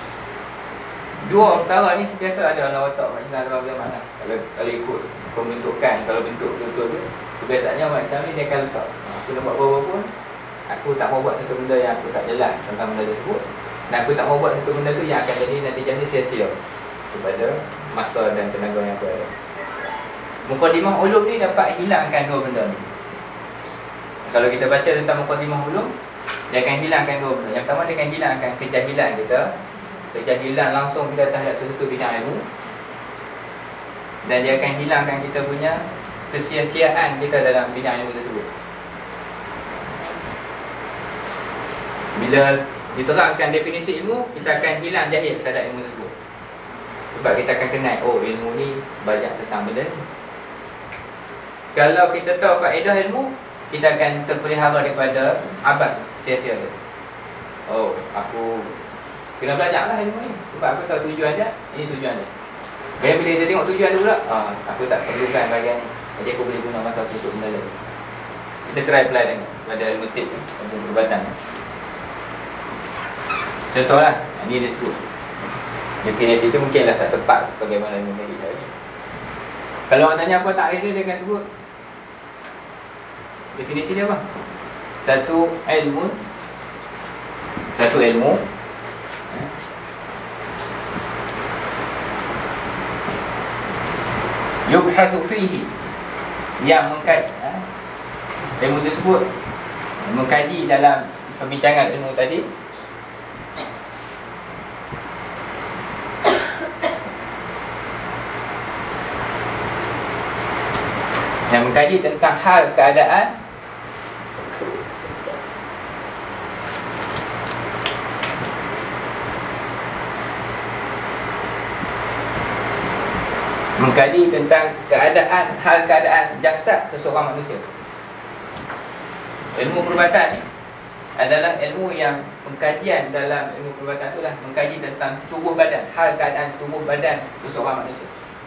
Dua perkara ni sentiasa ada dalam otak Umat Islam dalam mana. Kalau kalau ikut pembentukan, kalau bentuk betul tu, kebiasaannya Umat Islam ni dia akan letak, aku nak buat apa-apa pun, aku tak mau buat satu benda yang aku tak jelas tentang benda tersebut, dan aku tak mau buat satu benda tu yang akan jadi natijahnya sia-sia kepada masa dan tenaga yang aku ada. Mukadimah ulum ni dapat hilangkan dua benda ni. Kalau kita baca tentang mukadimah ulum, dia akan hilangkan dua benda. Yang pertama, dia akan hilangkan kejahilan kita, kejahilan langsung kita terhadap sesuatu bidang ilmu, dan dia akan hilangkan kita punya kesia-siaan kita dalam bidang ilmu tersebut. Bila diterangkan definisi ilmu, kita akan hilang jahil terhadap ilmu tersebut. Sebab kita akan kenal, oh ilmu ni banyak tentang benda ni. Kalau kita tahu faedah ilmu, kita akan terpelihara daripada abad sia-sia tu. Oh, aku kena belajar lah ilmu ni, sebab aku tahu tujuan dia, ini tujuan dia. Bila bila kita tengok tujuan tu pula, ah, aku tak perlukan bahagian ni, jadi aku boleh guna masa aku untuk benda lain. Kita try apply tengok pada ilmu tip ni, ilmu perubatan. Contohlah, ini dia sebut definisi itu mungkinlah tak tepat bagaimana ilmu medik hari ni. Kalau orang tanya apa takrif dia, dia akan sebut definisi dia apa? Satu ilmu, satu ilmu yubhathu fihi, yang mengkaji ha? ilmu tersebut mengkaji dalam pembincangan ilmu tadi, yang mengkaji tentang hal keadaan mengkaji tentang keadaan, hal keadaan jasad seseorang manusia. Ilmu perubatan ni adalah ilmu yang pengkajian dalam ilmu perubatan itulah mengkaji tentang tubuh badan, hal keadaan tubuh badan seseorang manusia.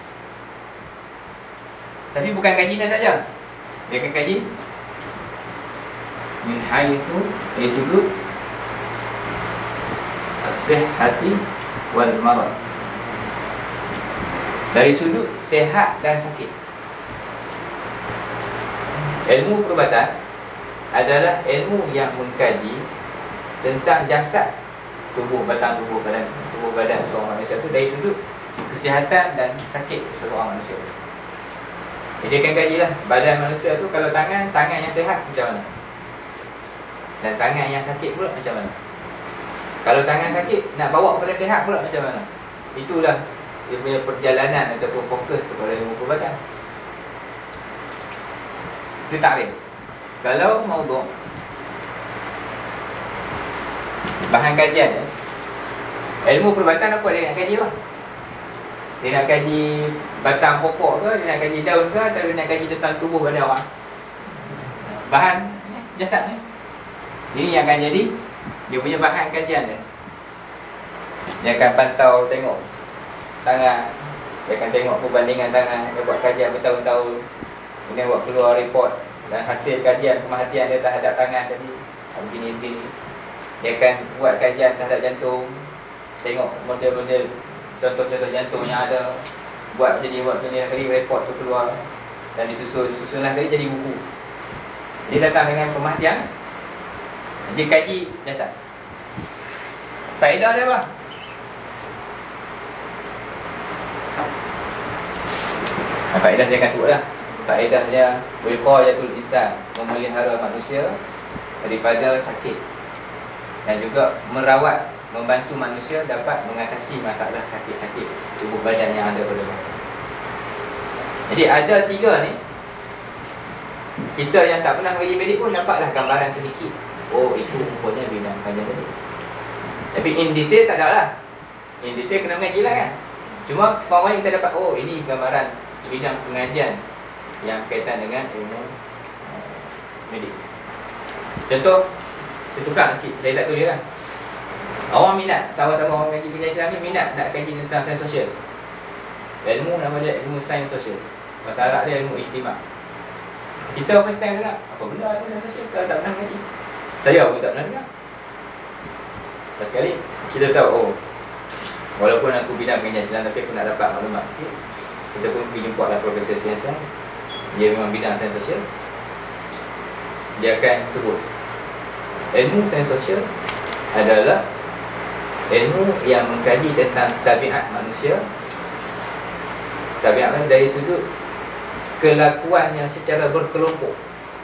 Tapi bukan kaji saja, dia akan kaji min haitsu yasudud as-sihhati wal marad, dari sudut sehat dan sakit. Ilmu perubatan adalah ilmu yang mengkaji tentang jasad, tubuh badan tubuh badan tubuh badan seorang manusia itu dari sudut kesihatan dan sakit seorang manusia. Jadi akan kajilah badan manusia tu, kalau tangan, tangan yang sihat macam mana, dan tangan yang sakit pula macam mana. Kalau tangan sakit, nak bawa kepada sihat pula macam mana. Itulah dia punya perjalanan ataupun fokus kepada ilmu perubatan. Itu takrif. Kalau maudhu' bahan kajian ya, ilmu perubatan apa dia nak kaji apa? Dia nak kaji batang pokok ke, dia nak kaji daun ke, atau dia nak kaji tentang tubuh badan orang, bahan jasad ni. Ini yang akan jadi dia punya bahan kajian dia. Dia akan pantau tengok tangan, Dia akan tengok perbandingan tangan. Dia buat kajian bertahun-tahun, kemudian buat keluar report. Dan hasil kajian pemerhatian dia terhadap tangan tadi begini-begini. Dia akan buat kajian terhadap jantung, tengok model-model contoh-contoh jantung yang ada, buat jadi buat jadi kali report tu keluar dan disusun susunlah kali jadi buku. Dia datang dengan pemerhatian, dia kaji jasad. Faedah dia apa? Nah, faedah dia akan sebutlah. Faedah dia wiqayatul insan, memelihara manusia daripada sakit, dan juga merawat, membantu manusia dapat mengatasi masalah sakit-sakit tubuh badan yang ada pada mereka. Jadi ada tiga ni. Kita yang tak pernah pergi medik pun dapatlah gambaran sedikit. Oh, itu rupanya bidang kajian tadi. Tapi in detail tak ada lah. In detail kena mengaji lah kan. Cuma semuanya kita dapat, oh ini gambaran bidang pengajian yang berkaitan dengan ilmu uh, medik. Contoh, saya tukar sikit, saya tak tulis lah. Orang minat, tahu-tahu orang kaji pengajian Islam ni minat nak kaji tentang sains sosial. Ilmu nama dia ilmu sains sosial. Bahasa Arab dia ilmu ijtima'. Kita first time dengar, apa benda tu sains sosial? Kalau tak pernah kaji, saya pun tak pernah dengar. Lepas sekali kita tahu, oh, walaupun aku bidang pengajian Islam, tapi aku nak dapat maklumat sikit. Kita pun pergi jumpa lah Profesor Sains Islam. Dia memang bidang sains sosial. Dia akan sebut ilmu sains sosial adalah ilmu yang mengkaji tentang tabiat manusia. Tabiat manusia dari sudut kelakuan yang secara berkelompok.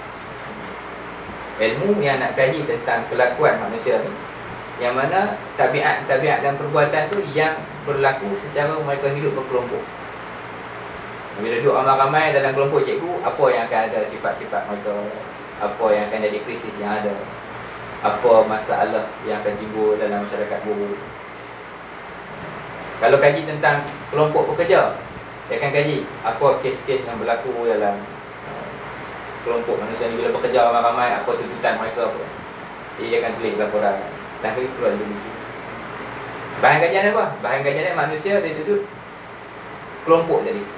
Ilmu yang nak kaji tentang kelakuan manusia ni, yang mana tabiat-tabiat dan perbuatan tu yang berlaku secara mereka hidup berkelompok. Bila duduk ramai-ramai dalam kelompok cikgu, apa yang akan ada sifat-sifat mereka, apa yang akan jadi krisis yang ada, apa masalah yang akan timbul dalam masyarakat buruh. Kalau kaji tentang kelompok pekerja, dia akan kaji apa kes-kes yang berlaku dalam uh, kelompok manusia ni. Bila bekerja ramai-ramai, apa tuntutan mereka apa. Jadi dia akan tulis laporan. Dah kali keluar dulu. Bahan kajian apa? Bahan kajian dia manusia dari sudut kelompok tadi.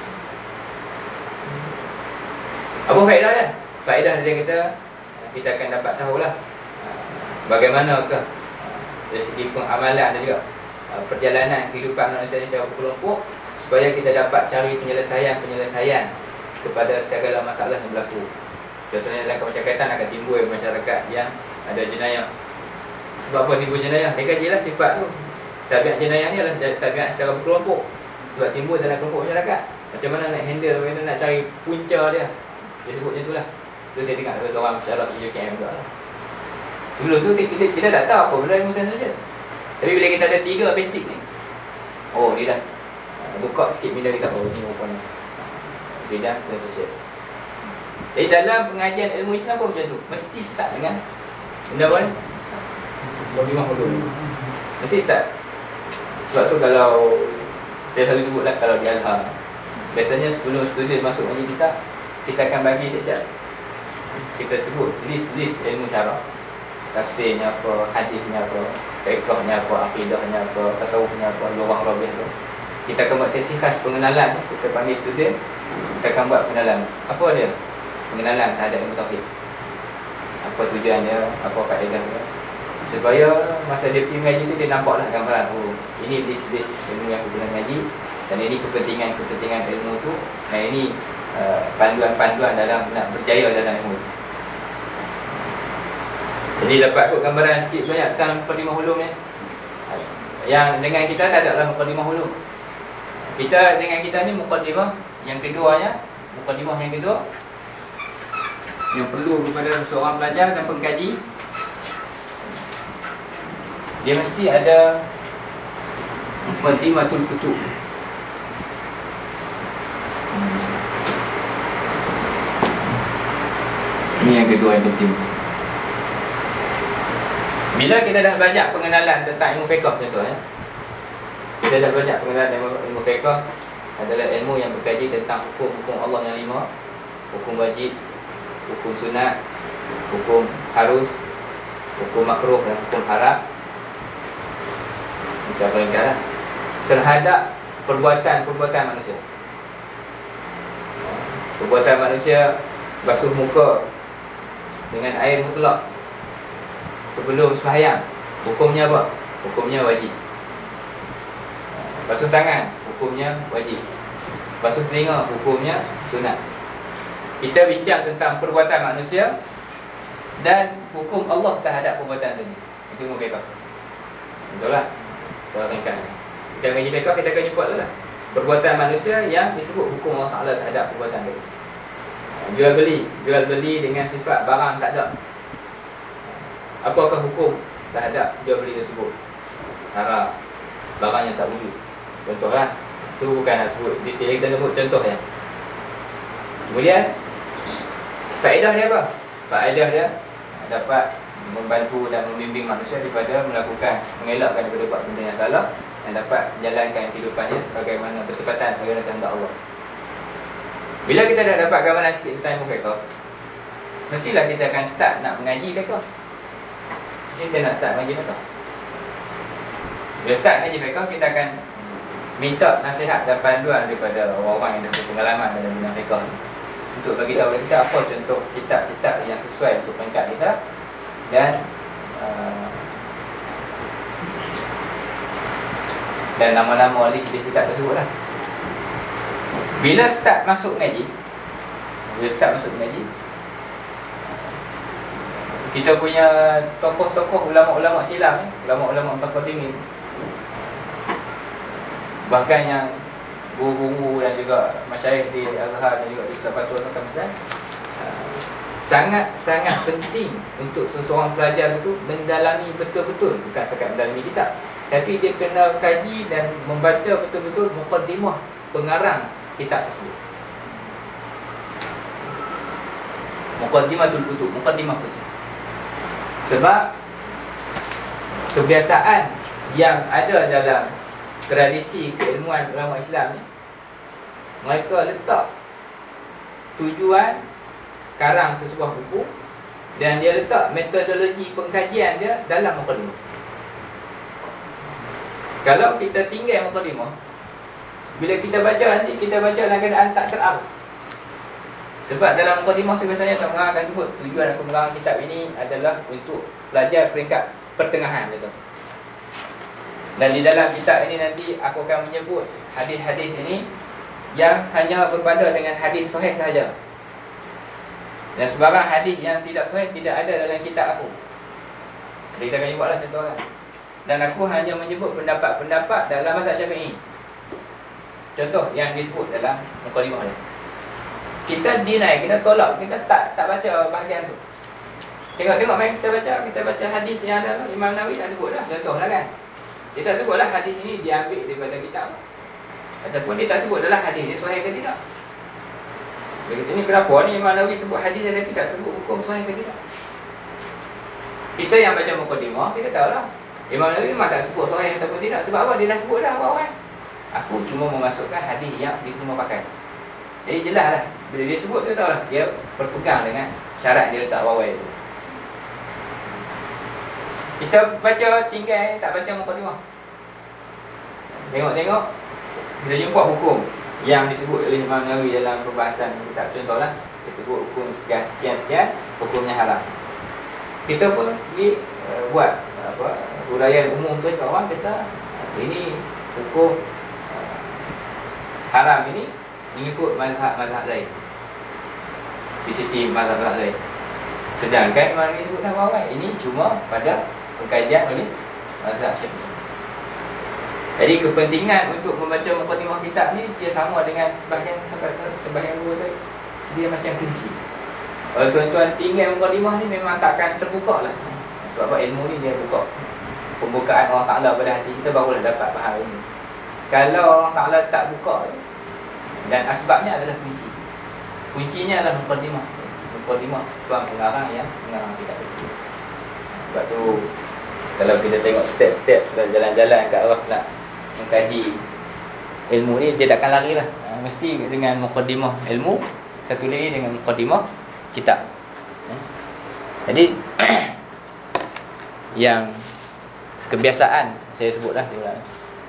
Apa faedah dia? Faedah dia kata, kita akan dapat tahulah bagaimanakah dari segi pengamalan dan juga perjalanan kehidupan manusia ini secara berkelompok, supaya kita dapat cari penyelesaian-penyelesaian kepada segala masalah yang berlaku. Contohnya dalam kemasyarakatan akan timbul masyarakat yang ada jenayah. Sebab apa timbul jenayah? Dia kajilah sifat tu. Tabiat jenayah ni adalah tabiat secara berkelompok. Sebab timbul dalam kelompok masyarakat. Macam mana nak handle, macam mana nak cari punca dia. Dia sebut macam tu lah. Tu saya dengar ada seorang syarat U K M juga lah. Sebelum tu kita, kita tak tahu apa benda ilmu sains sosial. Tapi bila kita ada tiga basic ni, oh dia dah buka sikit bila kita, oh ni rupanya bidang sains sosial. Jadi dalam pengajian ilmu Islam pun macam tu. Mesti start dengan benda apa ni? Mukadimah dulu. Mesti start. Sebab tu kalau saya selalu sebut lah, kalau di Azhar, biasanya sebelum student masuk mengaji kita, kita akan bagi siap-siap. Kita sebut list-list ilmu syarah. Tafsirnya apa, hadisnya apa, fiqhnya apa, akidahnya apa, tasawufnya apa, lughah Arabiah tu. Kita akan buat sesi khas pengenalan. Kita panggil student, kita akan buat pengenalan. Apa dia? Pengenalan terhadap ilmu tauhid. Apa tujuan dia, apa faedah dia. Supaya masa dia pergi mengaji tu, dia nampaklah gambaran, oh ini list-list ilmu yang kita mengaji, dan ini kepentingan-kepentingan ilmu tu, dan ini Uh, panduan-panduan dalam nak berjaya dalam ilmu. Jadi dapat ikut gambaran sikit banyak tentang mukadimah ulum ni. Yang dengan kita tak adalah mukadimah ulum. Kita dengan kita ni mukadimah yang keduanya, mukadimah yang kedua yang perlu kepada seorang pelajar dan pengkaji, dia mesti ada mukadimatul kutub. Ini yang kedua yang penting. Bila kita dah belajar pengenalan tentang ilmu fiqh contoh ya. Kita dah belajar pengenalan ilmu, ilmu fiqh adalah ilmu yang berkaji tentang hukum-hukum Allah yang lima, hukum wajib, hukum sunat, hukum harus, hukum makruh dan hukum haram. Kita pelajari terhadap perbuatan-perbuatan manusia. Perbuatan manusia basuh muka dengan air mutlak sebelum sembahyang, hukumnya apa? Hukumnya wajib. Basuh tangan, hukumnya wajib. Basuh telinga, hukumnya sunat. Kita bincang tentang perbuatan manusia dan hukum Allah terhadap perbuatan tadi. Itu ilmu fiqh. Betul lah. Kalau ringkas, kita ngaji fiqh, kita akan jumpa lah perbuatan manusia yang disebut hukum Allah Ta'ala terhadap perbuatan tadi. Jual beli, jual beli dengan sifat barang tak ada. Apakah hukum terhadap jual beli tersebut? Haram. Barang yang tak wujud. Contohlah. Itu bukan nak sebut detail, kita sebut contoh ya. Kemudian faedah dia apa? Faedah dia dapat membantu dan membimbing manusia daripada melakukan, mengelakkan daripada buat benda yang salah, dan dapat menjalankan kehidupannya sebagaimana bertepatan dengan kehendak Allah. Bila kita dah dapat gambaran sikit tentang ilmu fiqh, mestilah kita akan start nak mengaji fiqh. Mesti kita nak start mengaji fiqh. Bila start mengaji fiqh, kita akan minta nasihat dan panduan daripada orang-orang yang dah berpengalaman dalam bidang fiqh untuk bagi tahu kita apa contoh kitab-kitab yang sesuai untuk peringkat kita dan uh, dan nama-nama list di kitab tersebut lah. Bila start masuk ngaji, bila start masuk ngaji, kita punya tokoh-tokoh ulama-ulama silam, ulama-ulama mutaqaddimin, bahkan yang guru-guru dan juga masyayikh di Azhar dan juga di Safatul Makam sangat-sangat penting untuk seseorang pelajar itu mendalami betul-betul, bukan sekadar mendalami kitab, tapi dia kena kaji dan membaca betul-betul muqaddimah pengarang kitab tersebut. Muqaddimatul kutub, muqaddimah kutub. Sebab kebiasaan yang ada dalam tradisi keilmuan ulama Islam ni, mereka letak tujuan karang sesebuah buku dan dia letak metodologi pengkajian dia dalam mukadimah. Kalau kita tinggal mukadimah, bila kita baca nanti kita baca dalam keadaan tak terarut. Sebab dalam mukadimah tu biasanya pengarang akan sebut tujuan aku mengarang kitab ini adalah untuk pelajar peringkat pertengahan gitu. Dan di dalam kitab ini nanti aku akan menyebut hadis-hadis ini yang hanya berpada dengan hadis sahih sahaja. Dan sebarang hadis yang tidak sahih tidak ada dalam kitab aku. Jadi kita akan jemputlah contohnya. Dan aku hanya menyebut pendapat-pendapat dalam mazhab Syafi'i. Contoh yang disebut dalam mukadimah ni. Kita deny, kita tolak, kita tak tak baca bahagian tu. Tengok-tengok main kita baca, kita baca hadis yang ada Imam Nawawi tak sebut dah. Contohlah kan. Dia tak sebutlah hadis ini diambil daripada kitab. Ataupun dia tak sebut dalam hadis dia sahih ke tidak. Begitu ni kenapa ni Imam Nawawi sebut hadis tapi tak sebut hukum sahih ke tidak. Kita yang baca mukadimah kita tahulah Imam Nawawi memang tak sebut sahih ataupun tidak. Sebab apa? Dia dah sebut dah awal. Aku cuma memasukkan hadis yang diterima pakai. Jadi jelas lah. Bila dia sebut tu tahulah dia berpegang dengan syarat dia letak awal itu. Kita baca tinggal tak baca mukadimah. Tengok-tengok kita jumpa hukum yang disebut oleh Imam Nawawi dalam perbahasan kitab. Contohlah dia sebut hukum sekian-sekian, hukumnya haram. Kita pun pergi uh, buat apa huraian umum tu ke orang kata ini hukum uh, haram ini mengikut mazhab-mazhab lain. Di sisi mazhab-mazhab lain. Sedangkan Imam Nawawi sebut dah awal ini cuma pada pengkajian oleh mazhab Syafi'i. Jadi kepentingan untuk membaca mukadimah kitab ni dia sama dengan sebahagian sebahagian dua tadi. Dia macam kunci. Kalau tuan-tuan tinggal mukadimah ni memang takkan terbuka lah. Sebab apa ilmu ni dia buka. Pembukaan Allah Ta'ala pada hati kita barulah dapat faham ini. Kalau Allah Ta'ala tak buka dan asbabnya adalah kunci. Kuncinya adalah mukadimah. Mukadimah tuan pengarang yang mengarang kitab itu. Sebab tu kalau kita tengok step-step dan jalan-jalan ke arah nak mengkaji ilmu ni, dia takkan lari lah. ha, Mesti dengan mukadimah ilmu, satu lagi dengan mukadimah kitab. ha. Jadi yang kebiasaan saya sebut dah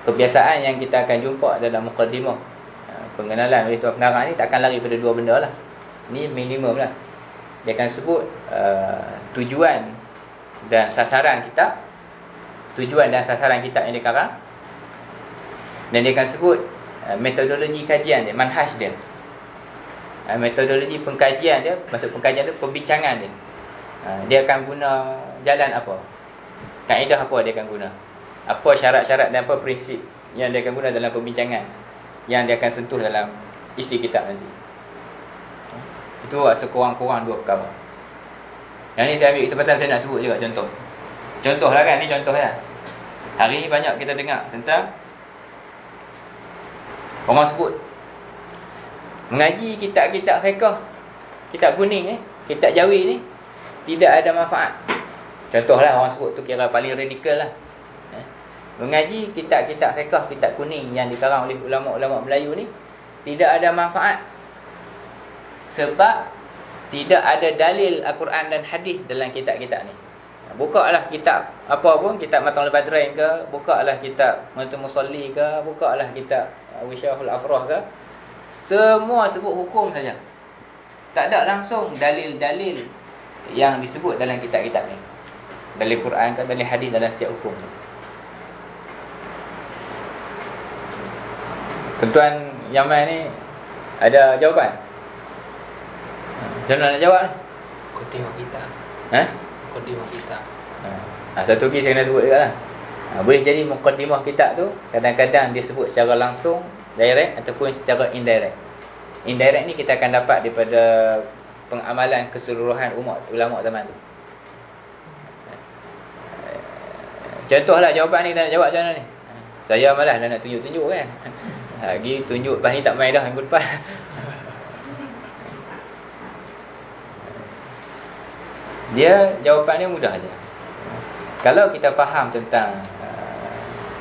kebiasaan yang kita akan jumpa dalam muqaddimah pengenalan oleh tuan pengarang ni takkan lari pada dua benda lah. Ni minimum lah. Dia akan sebut uh, tujuan dan sasaran kita, tujuan dan sasaran kita yang dia karang, dan dia akan sebut uh, metodologi kajian dia, manhaj dia, uh, metodologi pengkajian dia. Maksud pengkajian tu pembincangan dia. uh, Dia akan guna jalan apa, kaedah apa dia akan guna, apa syarat-syarat dan apa prinsip yang dia akan guna dalam pembincangan yang dia akan sentuh dalam isi kitab nanti. Itu sekurang-kurang dua perkara. Yang ni saya ambil kesempatan saya nak sebut juga contoh. Contoh lah kan, ni contoh lah. Hari ni banyak kita dengar tentang orang sebut mengaji kitab-kitab fiqh, kitab kuning ni, kitab jawi ni tidak ada manfaat. Contoh lah orang sebut tu kira paling radikal lah. Mengaji kitab-kitab fiqh, kitab kuning yang dikarang oleh ulama-ulama Melayu ni tidak ada manfaat, sebab tidak ada dalil Al-Quran dan hadis dalam kitab-kitab ni. Bukalah kitab apa pun, kitab Matnul Badrain ke, bukalah kitab Matul Musalli ke, bukalah kitab Wisyahul Afrah ke, semua sebut hukum saja. Tak ada langsung dalil-dalil yang disebut dalam kitab-kitab ni, dalil Quran ke, dalil hadis dalam setiap hukum. Tuan-tuan yang main ni ada jawapan? Macam mana nak jawab ni? Muqaddimah kita. Ha? Muqaddimah kita. Ha, satu lagi saya kena sebut juga lah. Ha, boleh jadi muqaddimah kitab tu kadang-kadang dia sebut secara langsung, direct, ataupun secara indirect. Indirect ni kita akan dapat daripada pengamalan keseluruhan umat ulama zaman tu. Contohlah jawapan ni kita nak jawab macam mana ni? Saya malas lah nak tunjuk-tunjuk kan. Lagi tunjuk lepas ni tak main dah minggu depan. Dia jawapan dia mudah aja. Kalau kita faham tentang uh,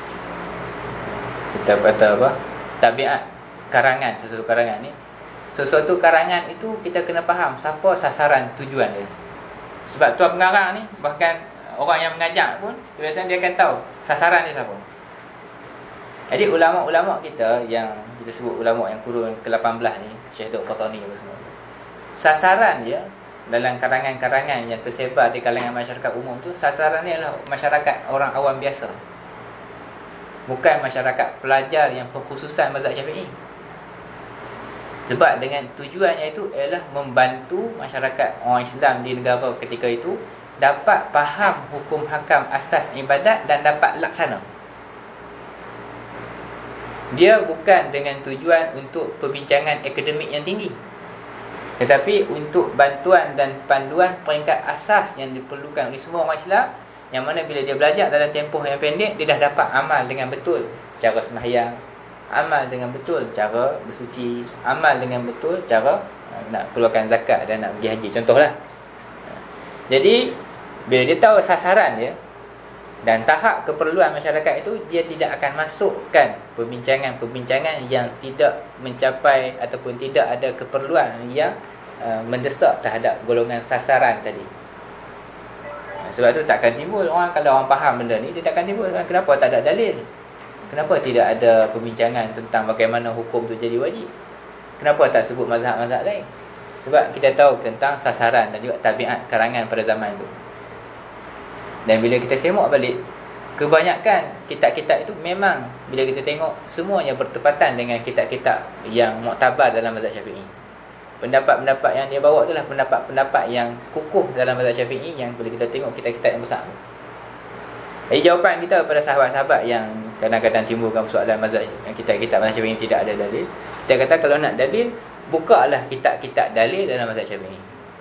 kita kata apa, tabiat karangan, sesuatu karangan ni, sesuatu karangan itu kita kena faham siapa sasaran tujuan dia. Sebab tuan pengarang ni, bahkan orang yang mengajar pun biasanya dia akan tahu sasaran dia siapa. Jadi ulama-ulama kita yang kita sebut ulama yang kurun ke lapan belas ni, Syekh Dr. Fatani apa semua, sasaran dia dalam karangan-karangan yang tersebar di kalangan masyarakat umum tu, sasarannya adalah masyarakat orang awam biasa, bukan masyarakat pelajar yang pengkhususan mazhab Syafi'i. Sebab dengan tujuannya itu ialah membantu masyarakat orang Islam di negara ketika itu dapat faham hukum hakam asas ibadat dan dapat laksana. Dia bukan dengan tujuan untuk perbincangan akademik yang tinggi, tetapi untuk bantuan dan panduan peringkat asas yang diperlukan oleh semua orang Islam, yang mana bila dia belajar dalam tempoh yang pendek, dia dah dapat amal dengan betul cara sembahyang, amal dengan betul cara bersuci, amal dengan betul cara nak keluarkan zakat dan nak pergi haji, contohlah. Jadi bila dia tahu sasaran dia dan tahap keperluan masyarakat itu, dia tidak akan masukkan perbincangan-perbincangan yang tidak mencapai ataupun tidak ada keperluan yang uh, mendesak terhadap golongan sasaran tadi. Sebab tu takkan timbul orang, kalau orang faham benda ni, dia takkan timbul kenapa tak ada dalil, kenapa tidak ada perbincangan tentang bagaimana hukum tu jadi wajib, kenapa tak sebut mazhab-mazhab lain. Sebab kita tahu tentang sasaran dan juga tabiat karangan pada zaman tu. Dan bila kita semak balik, kebanyakan kitab-kitab itu memang bila kita tengok semuanya bertepatan dengan kitab-kitab yang muktabar dalam mazhab Syafi'i. Pendapat-pendapat yang dia bawa itulah pendapat-pendapat yang kukuh dalam mazhab Syafi'i yang boleh kita tengok kitab-kitab yang besar. Jadi jawapan kita kepada sahabat-sahabat yang kadang-kadang timbulkan soalan mazhab, kitab-kitab mazhab Syafi'i tidak ada dalil, kita kata kalau nak dalil, bukalah kitab-kitab dalil dalam mazhab Syafi'i.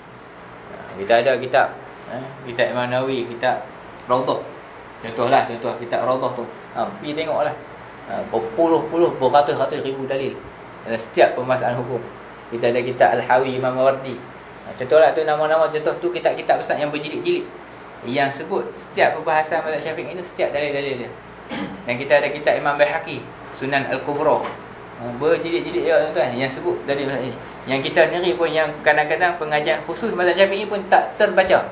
Kita ada kitab eh, kitab Imam Nawawi, kitab Raudhah. Contohlah, contoh kitab Raudhah tu. Ha, pergi tengoklah. Ha, berpuluh-puluh, beratus-ratus ribu dalil dalam setiap pembahasan hukum. Kita ada kitab Al-Hawi Imam Mawardi. Ha, contohlah tu, nama-nama contoh tu kitab-kitab besar yang berjilid-jilid yang sebut setiap perbahasan mazhab Syafi'i itu setiap dalil-dalil dia. Dan kita ada kitab Imam Baihaqi Sunan Al-Kubra. Ha, berjilid-jilid ya tuan-tuan yang sebut dalil mazhab ini. Yang kita sendiri pun yang kadang-kadang pengajian khusus mazhab Syafi'i pun tak terbaca.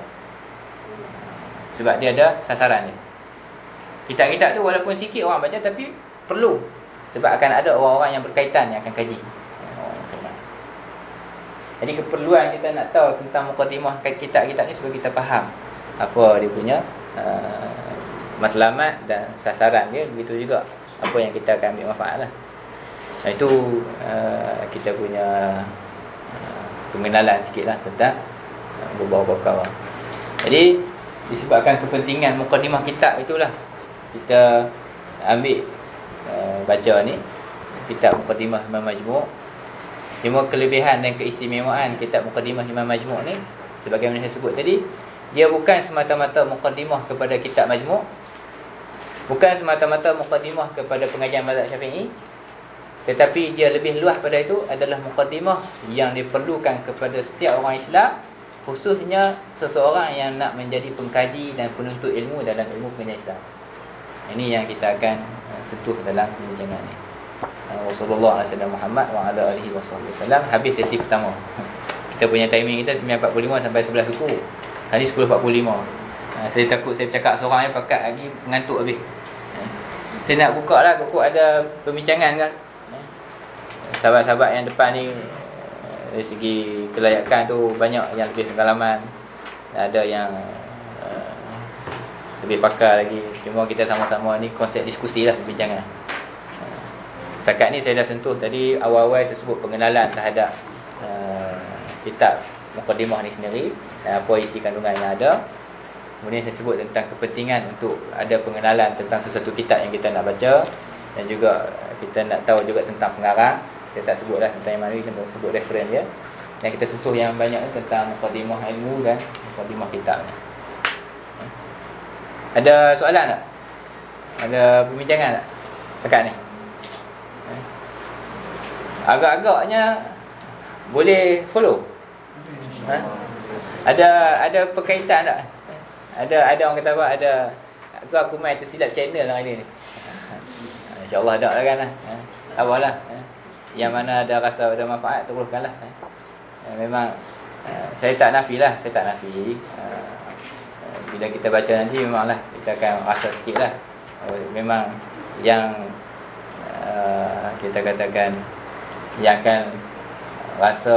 Sebab dia ada sasaran dia. Kitab-kitab tu walaupun sikit orang baca, tapi perlu, sebab akan ada orang-orang yang berkaitan yang akan kaji. Jadi keperluan kita nak tahu tentang mukadimah kitab-kitab ni supaya kita faham apa dia punya uh, matlamat dan sasaran dia. Begitu juga apa yang kita akan ambil manfaat lah. Nah, itu uh, kita punya uh, pengenalan sikit lah tentang uh, beberapa perkara. Jadi disebabkan kepentingan mukadimah kitab itulah kita ambil uh, baca ni kitab Mukadimah Imam Majmu'. Cuma kelebihan dan keistimewaan kitab Mukadimah Imam Majmu' ni, sebagaimana saya sebut tadi, dia bukan semata-mata mukadimah kepada kitab Majmu', bukan semata-mata mukadimah kepada pengajian mazhab Syafi'i, tetapi dia lebih luas pada itu adalah mukadimah yang diperlukan kepada setiap orang Islam, khususnya seseorang yang nak menjadi pengkaji dan penuntut ilmu dalam ilmu pengajian Islam. Ini yang kita akan sentuh dalam perbincangan ini. Wassallallahu ala sayyidina Muhammad wa ala alihi wasallam. Habis sesi pertama. Kita punya timing kita sembilan empat puluh lima sampai sebelas suku. Hari sepuluh empat puluh lima. Ha, saya takut saya bercakap seorang ni pakat lagi mengantuk habis. Ha, saya nak buka lah kok ada perbincangan kan. Ha, sahabat-sahabat yang depan ni dari segi kelayakan tu banyak yang lebih pengalaman. Ada yang uh, lebih pakar lagi. Cuma kita sama-sama ni konsep diskusi lah perbincangan. Setakat ni saya dah sentuh tadi awal-awal saya sebut pengenalan terhadap uh, kitab Mukadimah ni sendiri dan apa isi kandungan yang ada. Kemudian saya sebut tentang kepentingan untuk ada pengenalan tentang sesuatu kitab yang kita nak baca, dan juga kita nak tahu juga tentang pengarang. Saya tak sebutlah tentang yang mana, kita sebut referen dia. Dan kita sentuh yang banyak tentang Mukadimah ilmu dan Mukadimah kitab ni. Ada soalan tak? Ada perbincangan tak setakat ni? Agak-agaknya boleh follow. Ha? Ada ada perkaitan tak? Ada ada orang kata apa? Ada aku aku main tersilap channel lah hari ni. InsyaAllah ada lah kan lah. Ha? Apalah. Ha? Yang mana ada rasa ada manfaat teruskanlah. Ha? Memang uh, saya tak nafilah, saya tak nafi. Uh, bila kita baca nanti memanglah kita akan rasa sikit lah. Uh, memang yang uh, kita katakan yang akan rasa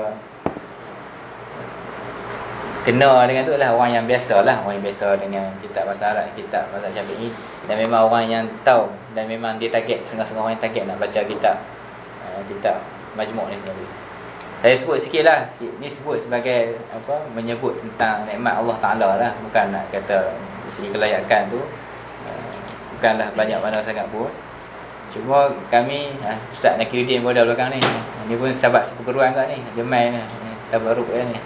kena dengan tu adalah orang yang biasa lah, orang yang biasa dengan kitab bahasa Arab, kitab bahasa Syafi'i, dan memang orang yang tahu, dan memang dia target, setengah-setengah orang yang target nak baca kitab uh, kitab Majmu' ni sendiri. Saya sebut sikit lah, ni sebut sebagai apa, menyebut tentang nikmat Allah Ta'ala lah, bukan nak kata segi kelayakan tu uh, bukanlah banyak mana sangat pun. Cuma kami ha, Ustaz Nakiruddin pun ada belakang ni. Ni pun sahabat seperguruan kat ni. Jemai ni. Tabaruk dia ni.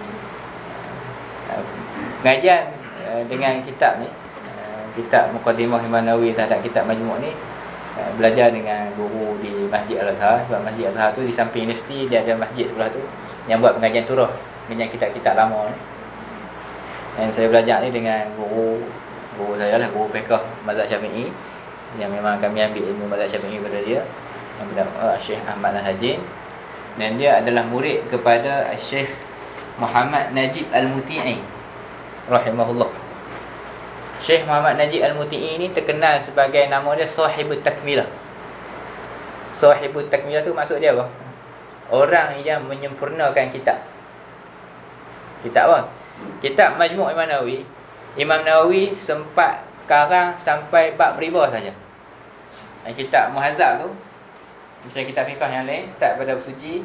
Pengajian uh, dengan kitab ni, uh, kitab Mukadimah Imam Nawawi terhadap kitab Majmu' ni, uh, belajar dengan guru di Masjid Al-Azhar. Sebab Masjid Al-Azhar tu di samping universiti dia ada masjid sebelah tu yang buat pengajian turus dengan kitab-kitab lama ni. Dan saya belajar ni dengan guru guru saya lah, guru fiqh mazhab Syafi'i, yang memang kami ambil ilmu mazhab Syafi'i daripada dia, yang bernama Syekh Ahmad Al-Hajin, dan dia adalah murid kepada Syekh Muhammad Najib Al-Muti'i rahimahullah. Syekh Muhammad Najib Al-Muti'i ni terkenal sebagai nama dia Sahibut Takmilah. Sahibut Takmilah tu maksud dia apa? Orang yang menyempurnakan kitab. Kitab apa? Kitab Majmu' Imam Nawawi. Imam Nawawi sempat karang sampai bab riba saja. Dan kitab Muhazzab tu, macam kitab fiqh yang lain, start pada bersuci,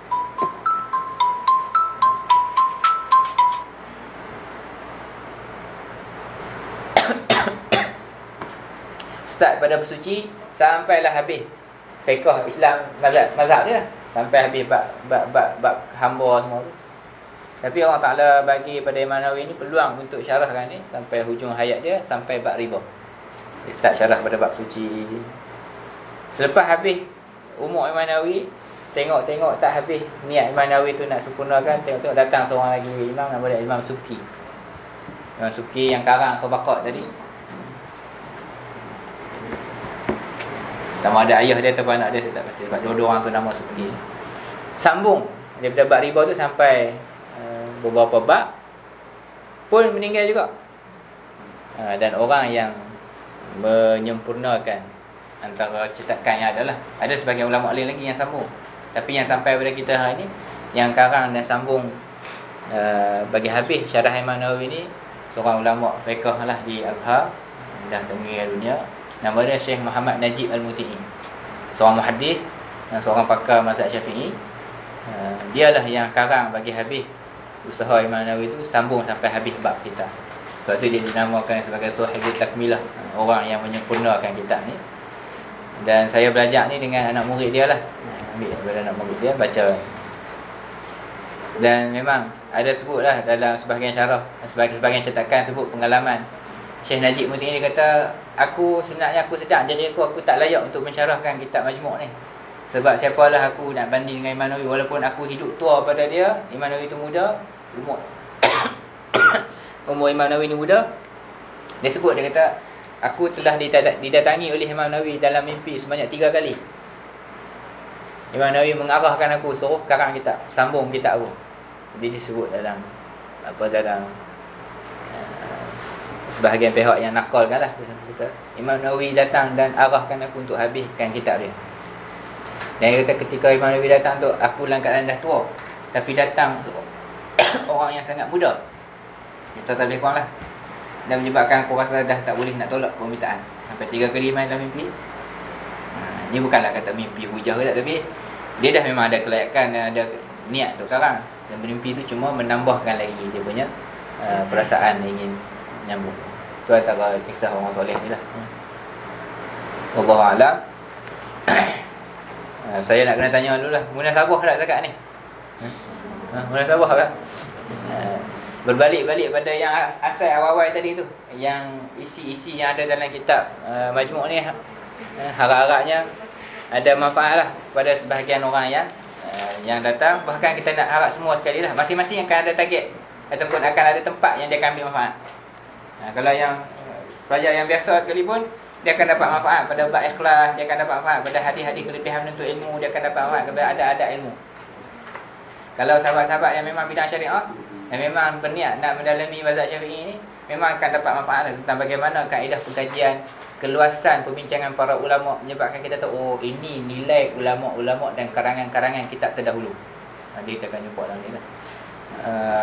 start pada bersuci sampailah habis fiqh Islam mazhab mazhab dia, sampai habis bab bab bab, bab hamba semua tu. Tapi Allah Ta'ala bagi pada Imam Nawawi ni peluang untuk syarahkan ni sampai hujung hayat dia, sampai bab riba. Dia start syarah pada bab suci. Selepas habis umur Imam Nawawi, tengok-tengok tak habis niat Imam Nawawi tu nak sempurnakan, tengok-tengok datang seorang lagi imam, nama dia Imam Subki. Imam Subki yang karang Tabaqat tadi. Sama ada ayah dia ataupun anak dia, saya tak pasti, sebab dua-dua orang tu nama Subki. Sambung daripada bab riba tu sampai uh, beberapa bab, pun meninggal juga. uh, Dan orang yang menyempurnakan antara cetakan yang adalah. Ada sebagian ulama lain lagi yang sambung. Tapi yang sampai pada kita hari ni, yang karang dan sambung uh, bagi habis syarah Imam Nawawi ni, seorang ulama fiqh lah di Azhar, dah meninggal dunia. Nama dia Syekh Muhammad Najib Al-Muti'i, seorang muhaddis, seorang pakar mazhab Syafi'i. uh, Dialah yang karang bagi habis usaha Imam Nawawi tu, sambung sampai habis bab kita. Sebab tu dia dinamakan sebagai Sahibul Takmilah, orang yang menyempurnakan kitab ni. Dan saya belajar ni dengan anak murid dia lah, ambil daripada anak murid dia, baca. Dan memang ada sebut lah dalam sebahagian syarah, sebahagian, sebahagian cetakan sebut pengalaman Syekh Najib Muti'i. Dia kata, aku sebenarnya aku sedar jadi aku, aku tak layak untuk mensyarahkan kitab Majmu' ni. Sebab siapalah aku nak banding dengan Imam Nawawi. Walaupun aku hidup tua pada dia, Imam Nawawi tu muda, umur umur Imam Nawawi ni muda. Dia sebut, dia kata, aku telah didatangi oleh Imam Nawawi dalam mimpi sebanyak tiga kali. Imam Nawawi mengarahkan aku suruh karang kitab, sambung kitab aku. Jadi disebut dalam apa dalam uh, sebahagian pihak yang nakalkan lah, kata, Imam Nawawi datang dan arahkan aku untuk habiskan kitab dia. Dan dia kata ketika Imam Nawawi datang tu, aku dalam keadaan dah tua, tapi datang orang yang sangat muda. Kita tak boleh kurang lah. Dan menyebabkan aku rasa dah tak boleh nak tolak permintaan. Sampai tiga kali main dalam mimpi. Ha, ini bukanlah kata mimpi hujah ke tak, tapi dia dah memang ada kelayakan dan ada niat untuk karang. Dan bermimpi tu cuma menambahkan lagi dia punya uh, perasaan ingin nyambung. Itu antara kisah orang soleh ni lah. Wallahu a'lam. uh, Saya nak kena tanya dulu lah, munasabah tak zakat ni? Ha, munasabah tak? Uh, Berbalik-balik pada yang asal awal-awal tadi tu, yang isi-isi yang ada dalam kitab uh, Majmu' ni, uh, harap-harapnya ada manfaat lah pada sebahagian orang yang uh, yang datang. Bahkan kita nak harap semua sekali lah, masing-masing akan ada target ataupun akan ada tempat yang dia akan ambil manfaat. uh, Kalau yang uh, pelajar yang biasa sekali pun, dia akan dapat manfaat pada bab ikhlas, dia akan dapat manfaat pada hadis-hadis kelebihan menuntut ilmu, dia akan dapat manfaat kepada adab-adab ilmu. Kalau sahabat-sahabat yang memang bidang syariah dan memang berniat nak mendalami mazhab Syafi'i ni, memang akan dapat manfaat tentang bagaimana kaedah pengkajian, keluasan perbincangan para ulama, menyebabkan kita tahu, oh ini nilai ulama-ulama dan karangan-karangan kitab terdahulu. Nanti kita akan jumpa dalam ni lah. Uh,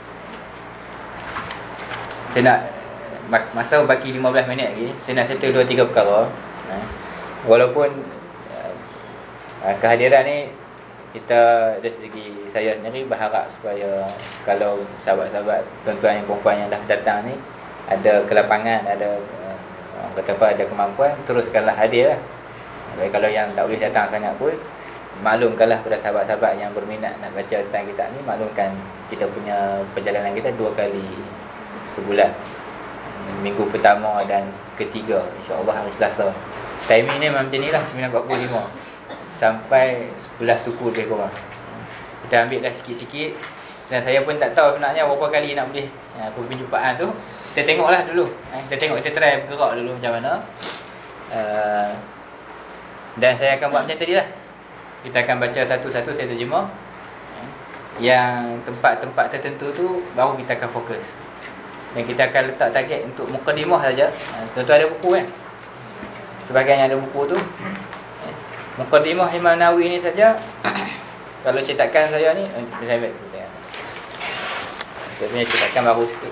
saya nak, masa baki lima belas minit lagi, saya nak settle dua tiga perkara. uh, Walaupun uh, kehadiran ni, kita dari segi saya sendiri berharap supaya kalau sahabat-sahabat, tuan-tuan yang perempuan yang dah datang ni ada kelapangan, ada uh, kata apa, ada kemampuan, teruskanlah hadir lah. Baik, kalau yang tak boleh datang sangat pun, maklumkanlah pada sahabat-sahabat yang berminat nak baca tentang kitab ni, maklumkan kita punya perjalanan kita dua kali sebulan, minggu pertama dan ketiga, insya-Allah hari Selasa. Timing ni memang macam ni lah, sembilan empat puluh lima sampai sebelas suku lebih kurang. Kita ambil dah sikit-sikit. Dan saya pun tak tahu sebenarnya berapa kali nak boleh ya, perjumpaan tu. Kita tengoklah dulu, eh, Kita tengok, kita try bergerak dulu macam mana. uh, Dan saya akan buat macam tadi lah. Kita akan baca satu-satu, saya terjemah. Yang tempat-tempat tertentu tu baru kita akan fokus. Dan kita akan letak target untuk mukadimah saja. Tentu ada buku kan, sebahagian yang ada buku tu. Mukadimah Imam Nawawi ni saja. Kalau cetakan saya ni, saya ambil tu tengok. Kita punya cetakan baru sikit.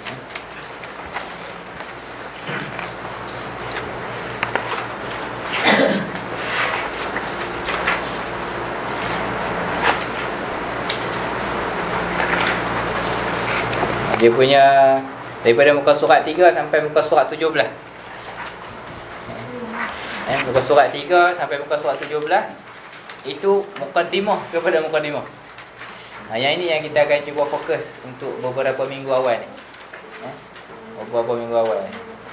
Dia punya daripada muka surat tiga sampai muka surat tujuh belas. Eh, muka surat tiga sampai muka surat tujuh belas itu mukadimah kepada mukadimah. Ha, yang ini yang kita akan cuba fokus untuk beberapa minggu awal ni. Eh, beberapa minggu awal ni.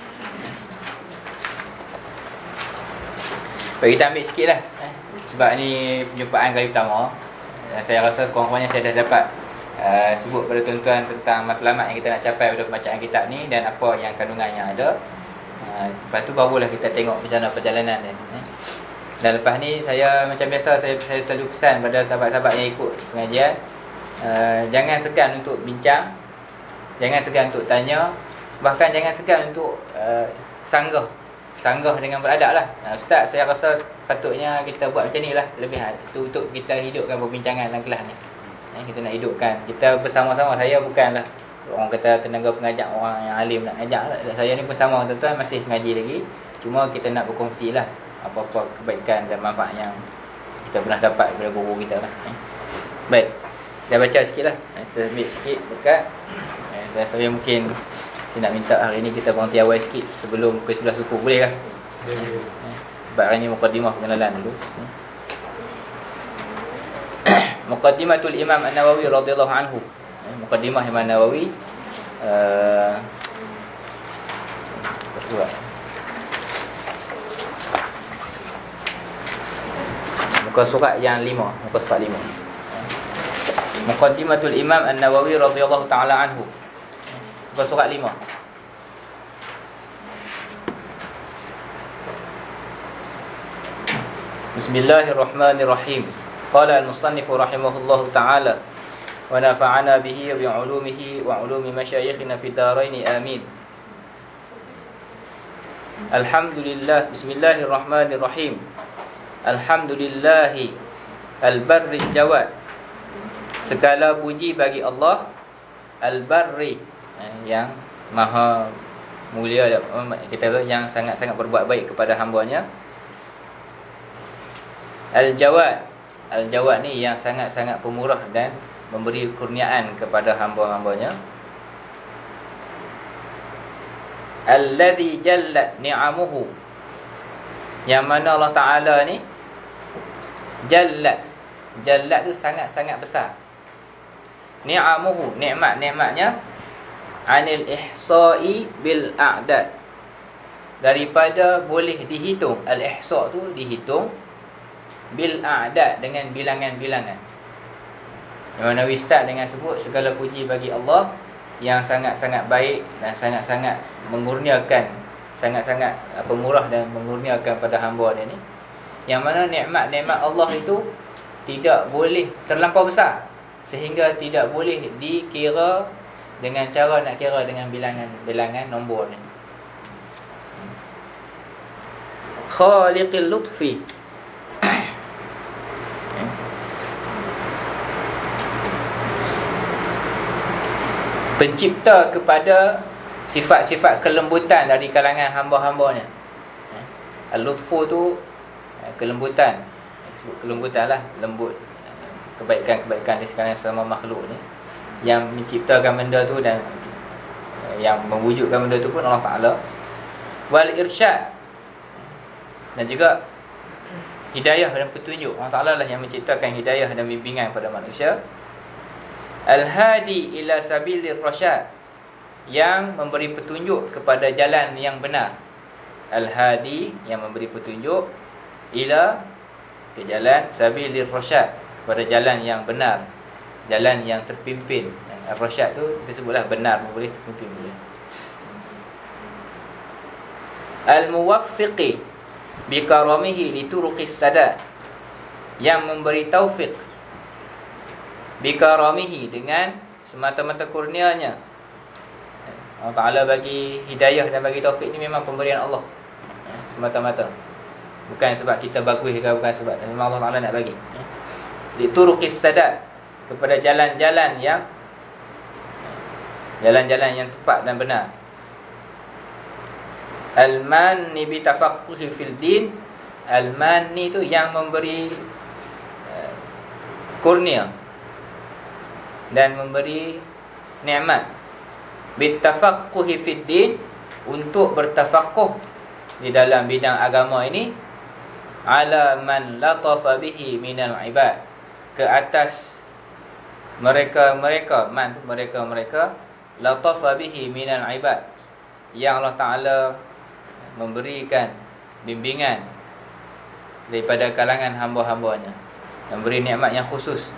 Bagi kita ambil sikit lah, eh, sebab ni perjumpaan kali pertama. Dan saya rasa sekurang-kurangnya saya dah dapat uh, sebut pada tuan-tuan tentang matlamat yang kita nak capai pada pembacaan kitab ni dan apa yang kandungan yang ada. Ha, lepas tu barulah kita tengok macam mana perjalanan dia. Dan lepas ni saya macam biasa saya, saya selalu pesan pada sahabat-sahabat yang ikut pengajian, uh, jangan segan untuk bincang, jangan segan untuk tanya, bahkan jangan segan untuk uh, sanggah sanggah dengan beradab lah. Nah, Ustaz, saya rasa patutnya kita buat macam ni lah. Lebih tu untuk kita hidupkan perbincangan dalam kelas ni. Eh, kita nak hidupkan. Kita bersama-sama. Saya bukanlah orang kata tenaga pengajar, orang yang alim nak ngajar lah. Saya ni bersama tuan-tuan masih mengaji lagi. Cuma kita nak berkongsi lah apa-apa kebaikan dan manfaat yang kita pernah dapat daripada guru kita lah. Eh. Baik, dah baca sikit lah. Eh, kita ambil sikit dekat. Eh, dan saya mungkin saya nak minta hari ni kita berhenti awal sikit sebelum pukul sebelas suku. Boleh kan? Ya, ya. Eh, sebab hari ni muqaddimah pengenalan dulu. Eh. Muqaddimatul Imam An-Nawawi radhiyallahu anhu. Eh, muqaddimah Imam Nawawi uh, muka surat yang lima, muka surat lima. Muqaddimatul Imam An-Nawawi radhiyallahu ta'ala anhu. Muka surat lima. Bismillahirrahmanirrahim. Qala al-musannif rahimahullahu ta'ala wa nafa'ana bihi wa bi'ulumihi wa 'ulumi masyayikhina fid dharain amin. Alhamdulillah. Bismillahirrahmanirrahim. Alhamdulillahi al-barri jawad. Segala puji bagi Allah al-barri, yang maha mulia, kita yang sangat-sangat berbuat baik kepada hamba-Nya. Al-Jawad, Al-Jawad ni yang sangat-sangat pemurah dan memberi kurniaan kepada hamba-hambanya. Alladhi jallat ni'amuhu, yang mana Allah Ta'ala ni jallat, jallat tu sangat-sangat besar. Ni'amuhu, nikmat-nikmatnya, anil ihsa'i bil a'dad, daripada boleh dihitung. Al-ihsa' tu dihitung, bil a'dad dengan bilangan-bilangan. Imam Nawawi start dengan sebut segala puji bagi Allah yang sangat-sangat baik dan sangat-sangat mengurniakan, sangat-sangat pemurah dan mengurniakan pada hamba dia ni, yang mana nikmat-nikmat Allah itu tidak boleh terlampau besar sehingga tidak boleh dikira dengan cara nak kira dengan bilangan-bilangan nombor ni. Khaliqil lutfi, pencipta kepada sifat-sifat kelembutan dari kalangan hamba-hambanya. Al-lutfu tu kelembutan, sebut kelembutan lah, lembut, kebaikan-kebaikan di sekalian sama makhluk ni, yang menciptakan benda tu dan yang mewujudkan benda tu pun Allah Ta'ala. Wal irsyad, dan juga hidayah dan petunjuk. Allah Ta'ala lah yang menciptakan hidayah dan bimbingan pada manusia. Al-hadi ila sabilir rasyad, yang memberi petunjuk kepada jalan yang benar. Al-hadi, yang memberi petunjuk, ila, ke jalan, sabilir rasyad, pada jalan yang benar, jalan yang terpimpin. Ar-rasyad tu kita sebutlah benar, boleh terpimpin boleh. Al-muwaffiqi bikaramihi lituruqis sadad, yang memberi taufik, bikaramihi, dengan semata-mata kurnianya. Allah Ta'ala bagi hidayah dan bagi taufik ni memang pemberian Allah semata-mata, bukan sebab kita bagus ke, bukan sebab, memang Allah Ta'ala nak bagi. Lituruqis sadad, kepada jalan-jalan yang jalan-jalan yang tepat dan benar. Al-manni bitafaqquhi fil din, al-manni tu yang memberi uh, kurnia dan memberi nikmat. Bitafaqquhi fid din, untuk bertafaqquh di dalam bidang agama ini. Ala man latafa bihi minal ibad, ke atas mereka-mereka, man tu mereka-mereka, latafa bihi minal ibad, yang Allah Ta'ala memberikan bimbingan daripada kalangan hamba-hambanya, memberi nikmat yang khusus.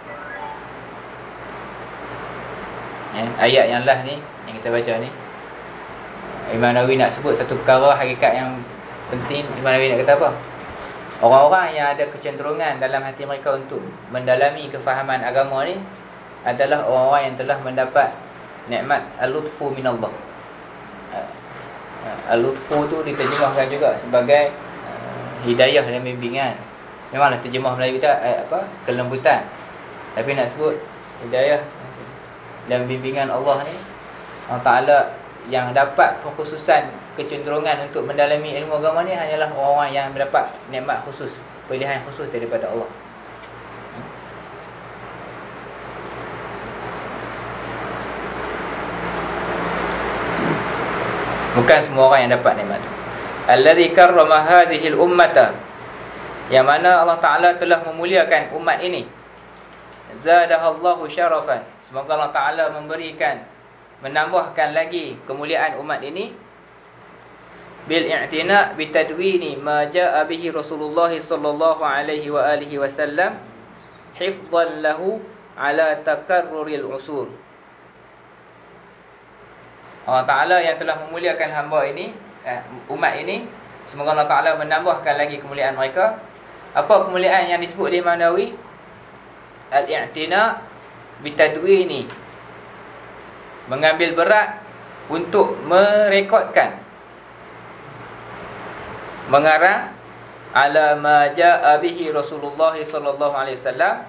Eh, ayat yang lah ni yang kita baca ni, Imam Nawawi nak sebut satu perkara hakikat yang penting. Imam Nawawi nak kata apa? Orang-orang yang ada kecenderungan dalam hati mereka untuk mendalami kefahaman agama ni adalah orang-orang yang telah mendapat nikmat al-lutfu minallah. Al-Lutfu tu diterjemahkan juga sebagai uh, hidayah dan bimbingan. Memanglah terjemah Melayu kita eh, apa kelembutan. Tapi nak sebut hidayah dan bimbingan Allah ni, Allah Ta'ala yang dapat kekhususan kecenderungan untuk mendalami ilmu agama ni hanyalah orang-orang yang mendapat nikmat khusus, pilihan khusus daripada Allah. Bukan semua orang yang dapat nikmat itu. Allazi karrama hadhihi al-ummata, yang mana Allah Ta'ala telah memuliakan umat ini. Zadahallahu syarafan, semoga Allah Ta'ala memberikan, menambahkan lagi kemuliaan umat ini. Bil i'tina' bitadwini ma ja'a bihi Rasulullah sallallahu alaihi wa alihi wasallam, hifdhan lahu ala takarruril usur. Allah Ta'ala yang telah memuliakan hamba ini, eh, umat ini, semoga Allah Ta'ala menambahkan lagi kemuliaan mereka. Apa kemuliaan yang disebut oleh Imam Nawawi? Al-i'tina' bitadwini, mengambil berat untuk merekodkan, mengarang ala ma ja'a bihi Rasulullah sallallahu alaihi wasallam,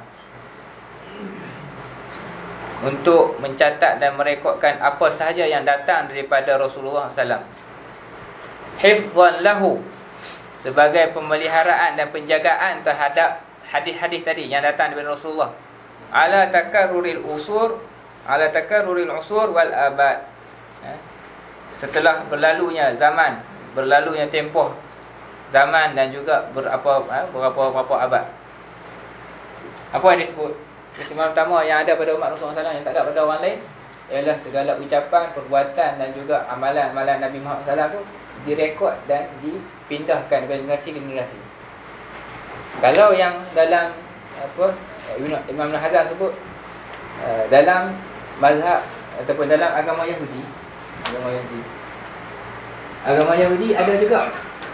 untuk mencatat dan merekodkan apa sahaja yang datang daripada Rasulullah sallallahu alaihi wasallam. Hifdhan lahu, sebagai pemeliharaan dan penjagaan terhadap hadis-hadis tadi yang datang daripada Rasulullah. Ala takarruril usur, ala takarruril usur wal abad, setelah berlalunya zaman, berlalunya tempoh zaman dan juga berapa berapa berapa abad. Apa yang disebut? Kesimpulan pertama yang ada pada umat Rasulullah sallallahu alaihi wasallam yang tak ada pada orang lain ialah segala ucapan, perbuatan dan juga amalan-amalan Nabi Muhammad sallallahu alaihi wasallam tu direkod dan dipindahkan dari generasi ke generasi. Kalau yang dalam apa Imam Al-Hazan sebut dalam mazhab ataupun dalam agama Yahudi, agama Yahudi, agama Yahudi ada juga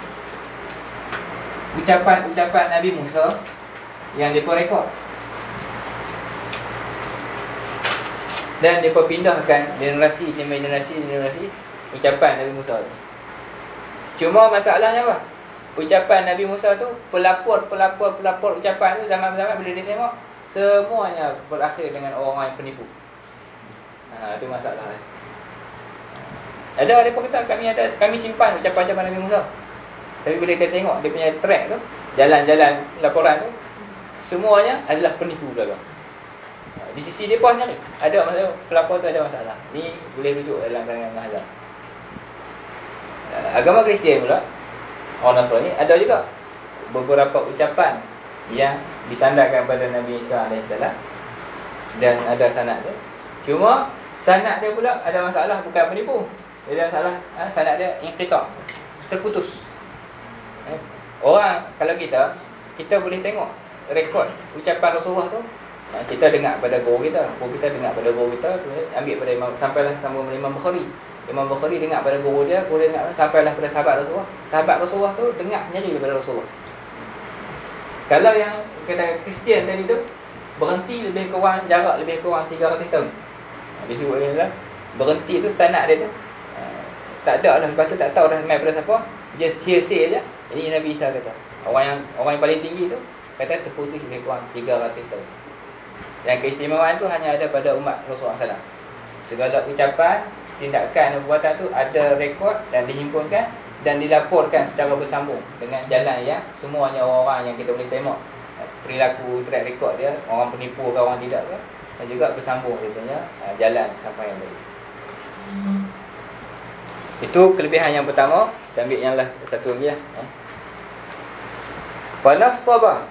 ucapan-ucapan Nabi Musa yang mereka rekod dan mereka pindahkan generasi demi generasi generasi ucapan Nabi Musa tu. Cuma masalahnya apa? Ucapan Nabi Musa tu, pelapor, pelapor, pelapor ucapan tu zaman-zaman bila dia tengok, semuanya berakhir dengan orang-orang yang penipu. Ha, itu masalah. Ada ada kata kami ada kami simpan ucapan-ucapan Nabi Musa. Tapi bila kita tengok dia punya track tu, jalan-jalan laporan tu, semuanya adalah penipu belaka. Di sisi dia pun ni ada masalah, pelapor tu ada masalah. Ni boleh rujuk dalam kalangan mazhab. Agama Kristian pula, orang Nasrani, ada juga beberapa ucapan yang disandarkan pada Nabi Isa alaihi salam dan ada sanad dia. Cuma sanad dia pula ada masalah, bukan penipu. Dia ada masalah, ha, sanad dia inqita', terputus. Eh, orang kalau kita kita boleh tengok rekod ucapan Rasulullah tu, kita dengar pada guru kita, guru kita dengar pada guru kita, ambil pada Imam, sampailah sama Imam Bukhari. Imam Bukhari dengar pada guru dia, guru dia dengar, sampailah pada sahabat Rasulullah. Sahabat Rasulullah tu dengar sendiri daripada Rasulullah. Kalau yang kata Kristian tadi tu, berhenti lebih kurang, jarak lebih kurang tiga ratus tahun. Disebut ni lah, berhenti tu sanad dia tu, tak ada lah, lepas tu tak tahu dah mai pada siapa, just hearsay aja. Ini Nabi Isa kata. Orang yang orang yang paling tinggi tu kata terputus lebih kurang tiga ratus tahun. Dan keistimewaan tu hanya ada pada umat Rasulullah sallallahu alaihi wasallam. Segala ucapan, tindakan dan perbuatan tu ada rekod dan dihimpunkan dan dilaporkan secara bersambung dengan jalan yang semuanya orang-orang yang kita boleh tengok perilaku, track record dia, orang penipu ke orang tidak ke, dan juga bersambung dia punya jalan sampai yang tadi. Itu kelebihan yang pertama. Kita ambil yang lah satu lagi lah. Panas sabah.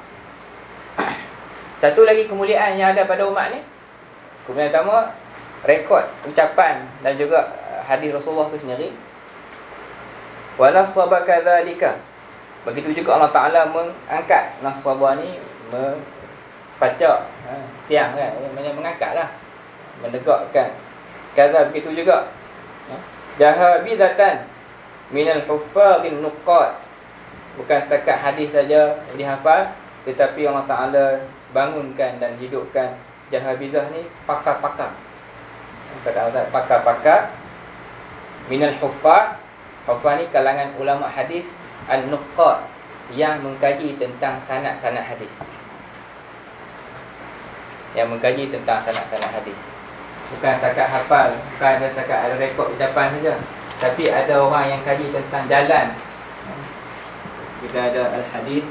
Satu lagi kemuliaan yang ada pada umat ni, kemuliaan pertama, rekod ucapan dan juga hadis Rasulullah tu sendiri. Wa nasaba kadzalika. Begitu juga Allah Taala mengangkat nasaba ni, mempacak ha, tiang kan, maknanya mengangkatlah, menegakkan. Kadza begitu juga ha, jahabidatan minal huffazin nuqat. Bukan setakat hadis saja yang dihafal, tetapi Allah Taala bangunkan dan hidupkan jahabizah ni pakar-pakar. Kata Allah, pakar-pakar minal huffaz, Huffaz ni kalangan ulama hadis an-nuqqad yang mengkaji tentang sanad-sanad hadis. Yang mengkaji tentang sanad-sanad hadis. Bukan setakat hafal, bukan ada setakat ada rekod ucapan saja, tapi ada orang yang kaji tentang jalan. Kita ada al-hadis,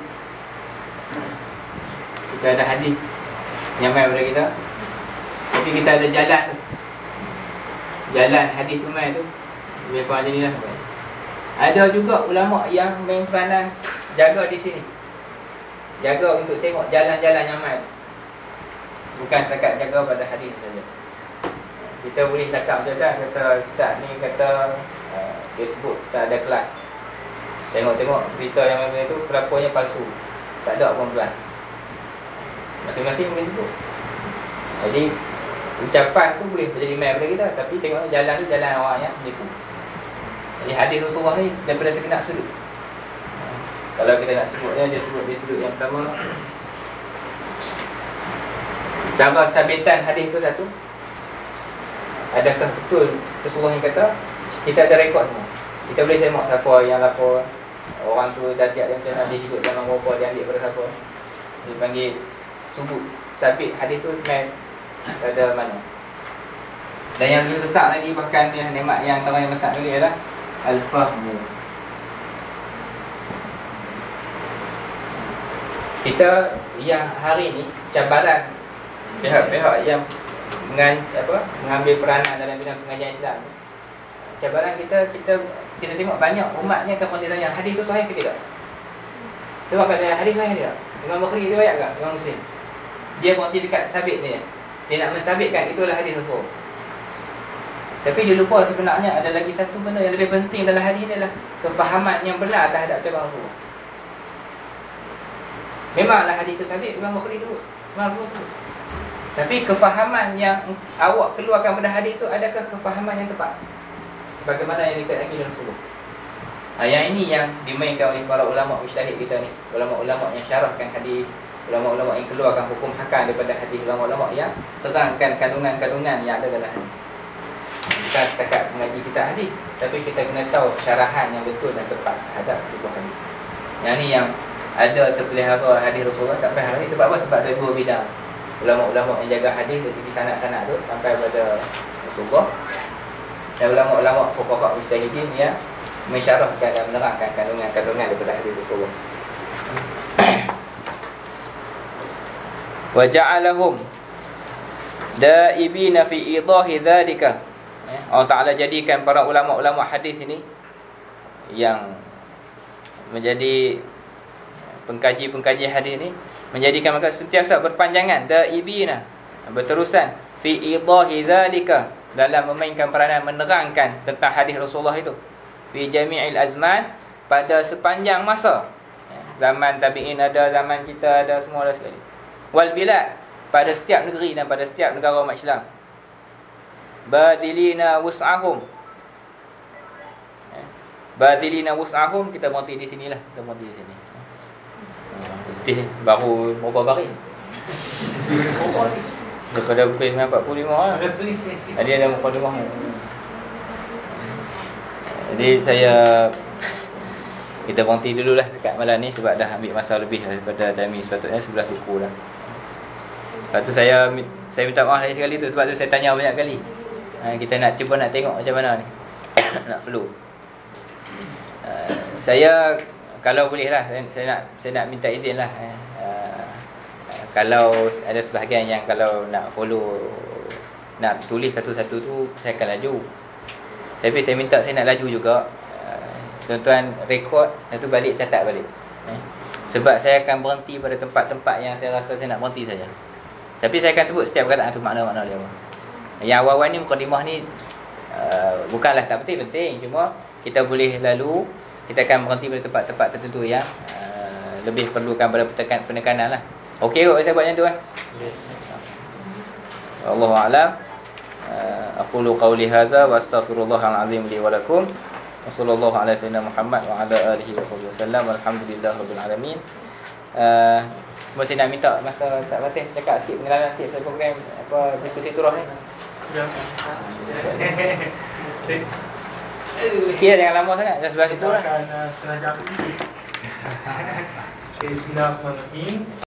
kita ada hadis yang main pada kita, tapi kita ada jalan tu. Jalan hadis tu main tu lebih kurang macam ni lah. Ada juga ulama yang main peranan jaga di sini, jaga untuk tengok jalan-jalan yang main, bukan setakat jaga pada hadis saja. Kita boleh cakap macam kan, kata ustaz ni kata uh, Facebook tak ada kelas, tengok-tengok berita yang macam itu pelapornya palsu, tak ada pun kelas, masing-masing boleh sebut. Jadi ucapan tu boleh menjadi main pada kita, tapi tengok jalan tu jalan orang yang menipu. Jadi hadis Rasulullah ni daripada segenap sudut. Kalau kita nak sebut dia, dia sebut di sudut yang pertama, cara sabitan hadis tu satu, adakah betul Rasulullah yang kata? Kita ada rekod semua, kita boleh semak siapa yang lapor, orang tu darjat dia macam mana, dia hidup zaman berapa, dia ambil pada siapa, dipanggil subut sabit hadis tu main pada mana. Dan yang lebih besar lagi, bahkan yang nikmat yang antara yang besar sekali adalah al-fahmu. Kita yang hari ni cabaran pihak-pihak yang mengan, apa, mengambil peranan dalam bidang pengajian Islam, cabaran kita kita kita tengok banyak umatnya akan bertanya hadis tu sahih ke tidak. Sebab kata hadis sahih tidak, Imam Bukhari riwayat ke Imam Muslim, dia berhenti dekat sabit ni, dia nak mensabitkan itulah hadis Rasul. Tapi dia lupa sebenarnya ada lagi satu benda yang lebih penting dalam hadis ni, adalah kefahaman yang benar terhadap cara Rasul. Memanglah hadis itu sabit, Imam Bukhari sebut, Imam Rasul sebut, tapi kefahaman yang awak keluarkan pada hadis itu, adakah kefahaman yang tepat sebagaimana yang dikatakan dalam Rasul? Ha, yang ini yang dimainkan oleh para ulama mujtahid kita ni, ulama-ulama yang syarahkan hadis, ulama-ulama yang keluarkan hukum hakam daripada hadis, ulama-ulama yang terangkan kandungan-kandungan yang ada dalam hadis. Bukan setakat mengaji kita hadis, tapi kita kena tahu syarahan yang betul dan tepat terhadap sebuah hadis. Yang ni yang ada terpelihara hadis Rasulullah sampai hari ni. Sebab apa? Sebab ada dua bidang, ulama-ulama yang jaga hadis dari segi sanad-sanad tu sampai pada Rasulullah, dan ulama-ulama fuqaha mujtahidin yang mensyarahkan dan menerangkan kandungan-kandungan daripada hadis Rasulullah. Wa ja'alahum daibina fi idahi dzalika. Allah Ta'ala jadikan para ulama-ulama hadis ini yang menjadi pengkaji-pengkaji hadis ini, menjadikan mereka sentiasa berpanjangan, daibina, berterusan, fi idahi dzalika, dalam memainkan peranan menerangkan tentang hadis Rasulullah itu, fi jami'il azman, pada sepanjang masa, zaman tabi'in ada, zaman kita ada, semua ada sekali. Wal bilad, pada setiap negeri dan pada setiap negara umat Islam. Badilina wus'ahum, badilina wus'ahum, kita berhenti di sinilah, kita berhenti di sini. Letih baru berapa hari daripada pukul sembilan empat puluh lima lah. Jadi ada mukadimah. Jadi saya kita berhenti dululah dekat malam ni, sebab dah ambil masa lebih daripada timing sepatutnya sebelas suku dah. Lepas tu saya saya minta maaf lagi sekali tu, sebab tu saya tanya banyak kali. Ha, kita nak cuba nak tengok macam mana ni nak flow. Uh, saya kalau boleh lah, saya nak saya nak minta izin lah. Uh, kalau ada sebahagian yang kalau nak follow, nak tulis satu-satu tu, saya akan laju. Tapi saya minta saya nak laju juga. Uh, tuan-tuan rekod, lepas tu balik catat balik. Eh? Sebab saya akan berhenti pada tempat-tempat yang saya rasa saya nak berhenti saja. Tapi saya akan sebut setiap perkataan tu makna-makna dia apa. Yang awal-awal ni mukadimah ni uh, bukanlah tak penting, penting. Cuma kita boleh lalu, kita akan berhenti pada tempat-tempat tertentu yang uh, lebih perlukan pada penekanan, penekanan lah. Okey kot saya buat macam tu kan? Yes. Wallahu a'lam. Uh, aqulu qawli hadza wa astaghfirullahal azim li wa lakum. Wa sallallahu ala sayyidina Muhammad wa ala alihi wa sahbihi wasallam. Walhamdulillahirabbil alamin. Uh, Mesti nak minta masa tak Fatih cakap sikit, pengenalan sikit pasal program apa diskusi turah ni. Ya. Sikit lah, jangan lama sangat. Dah sebelah situ Kita lah. akan uh, setengah jam lagi. Okay, bismillahirrahmanirrahim.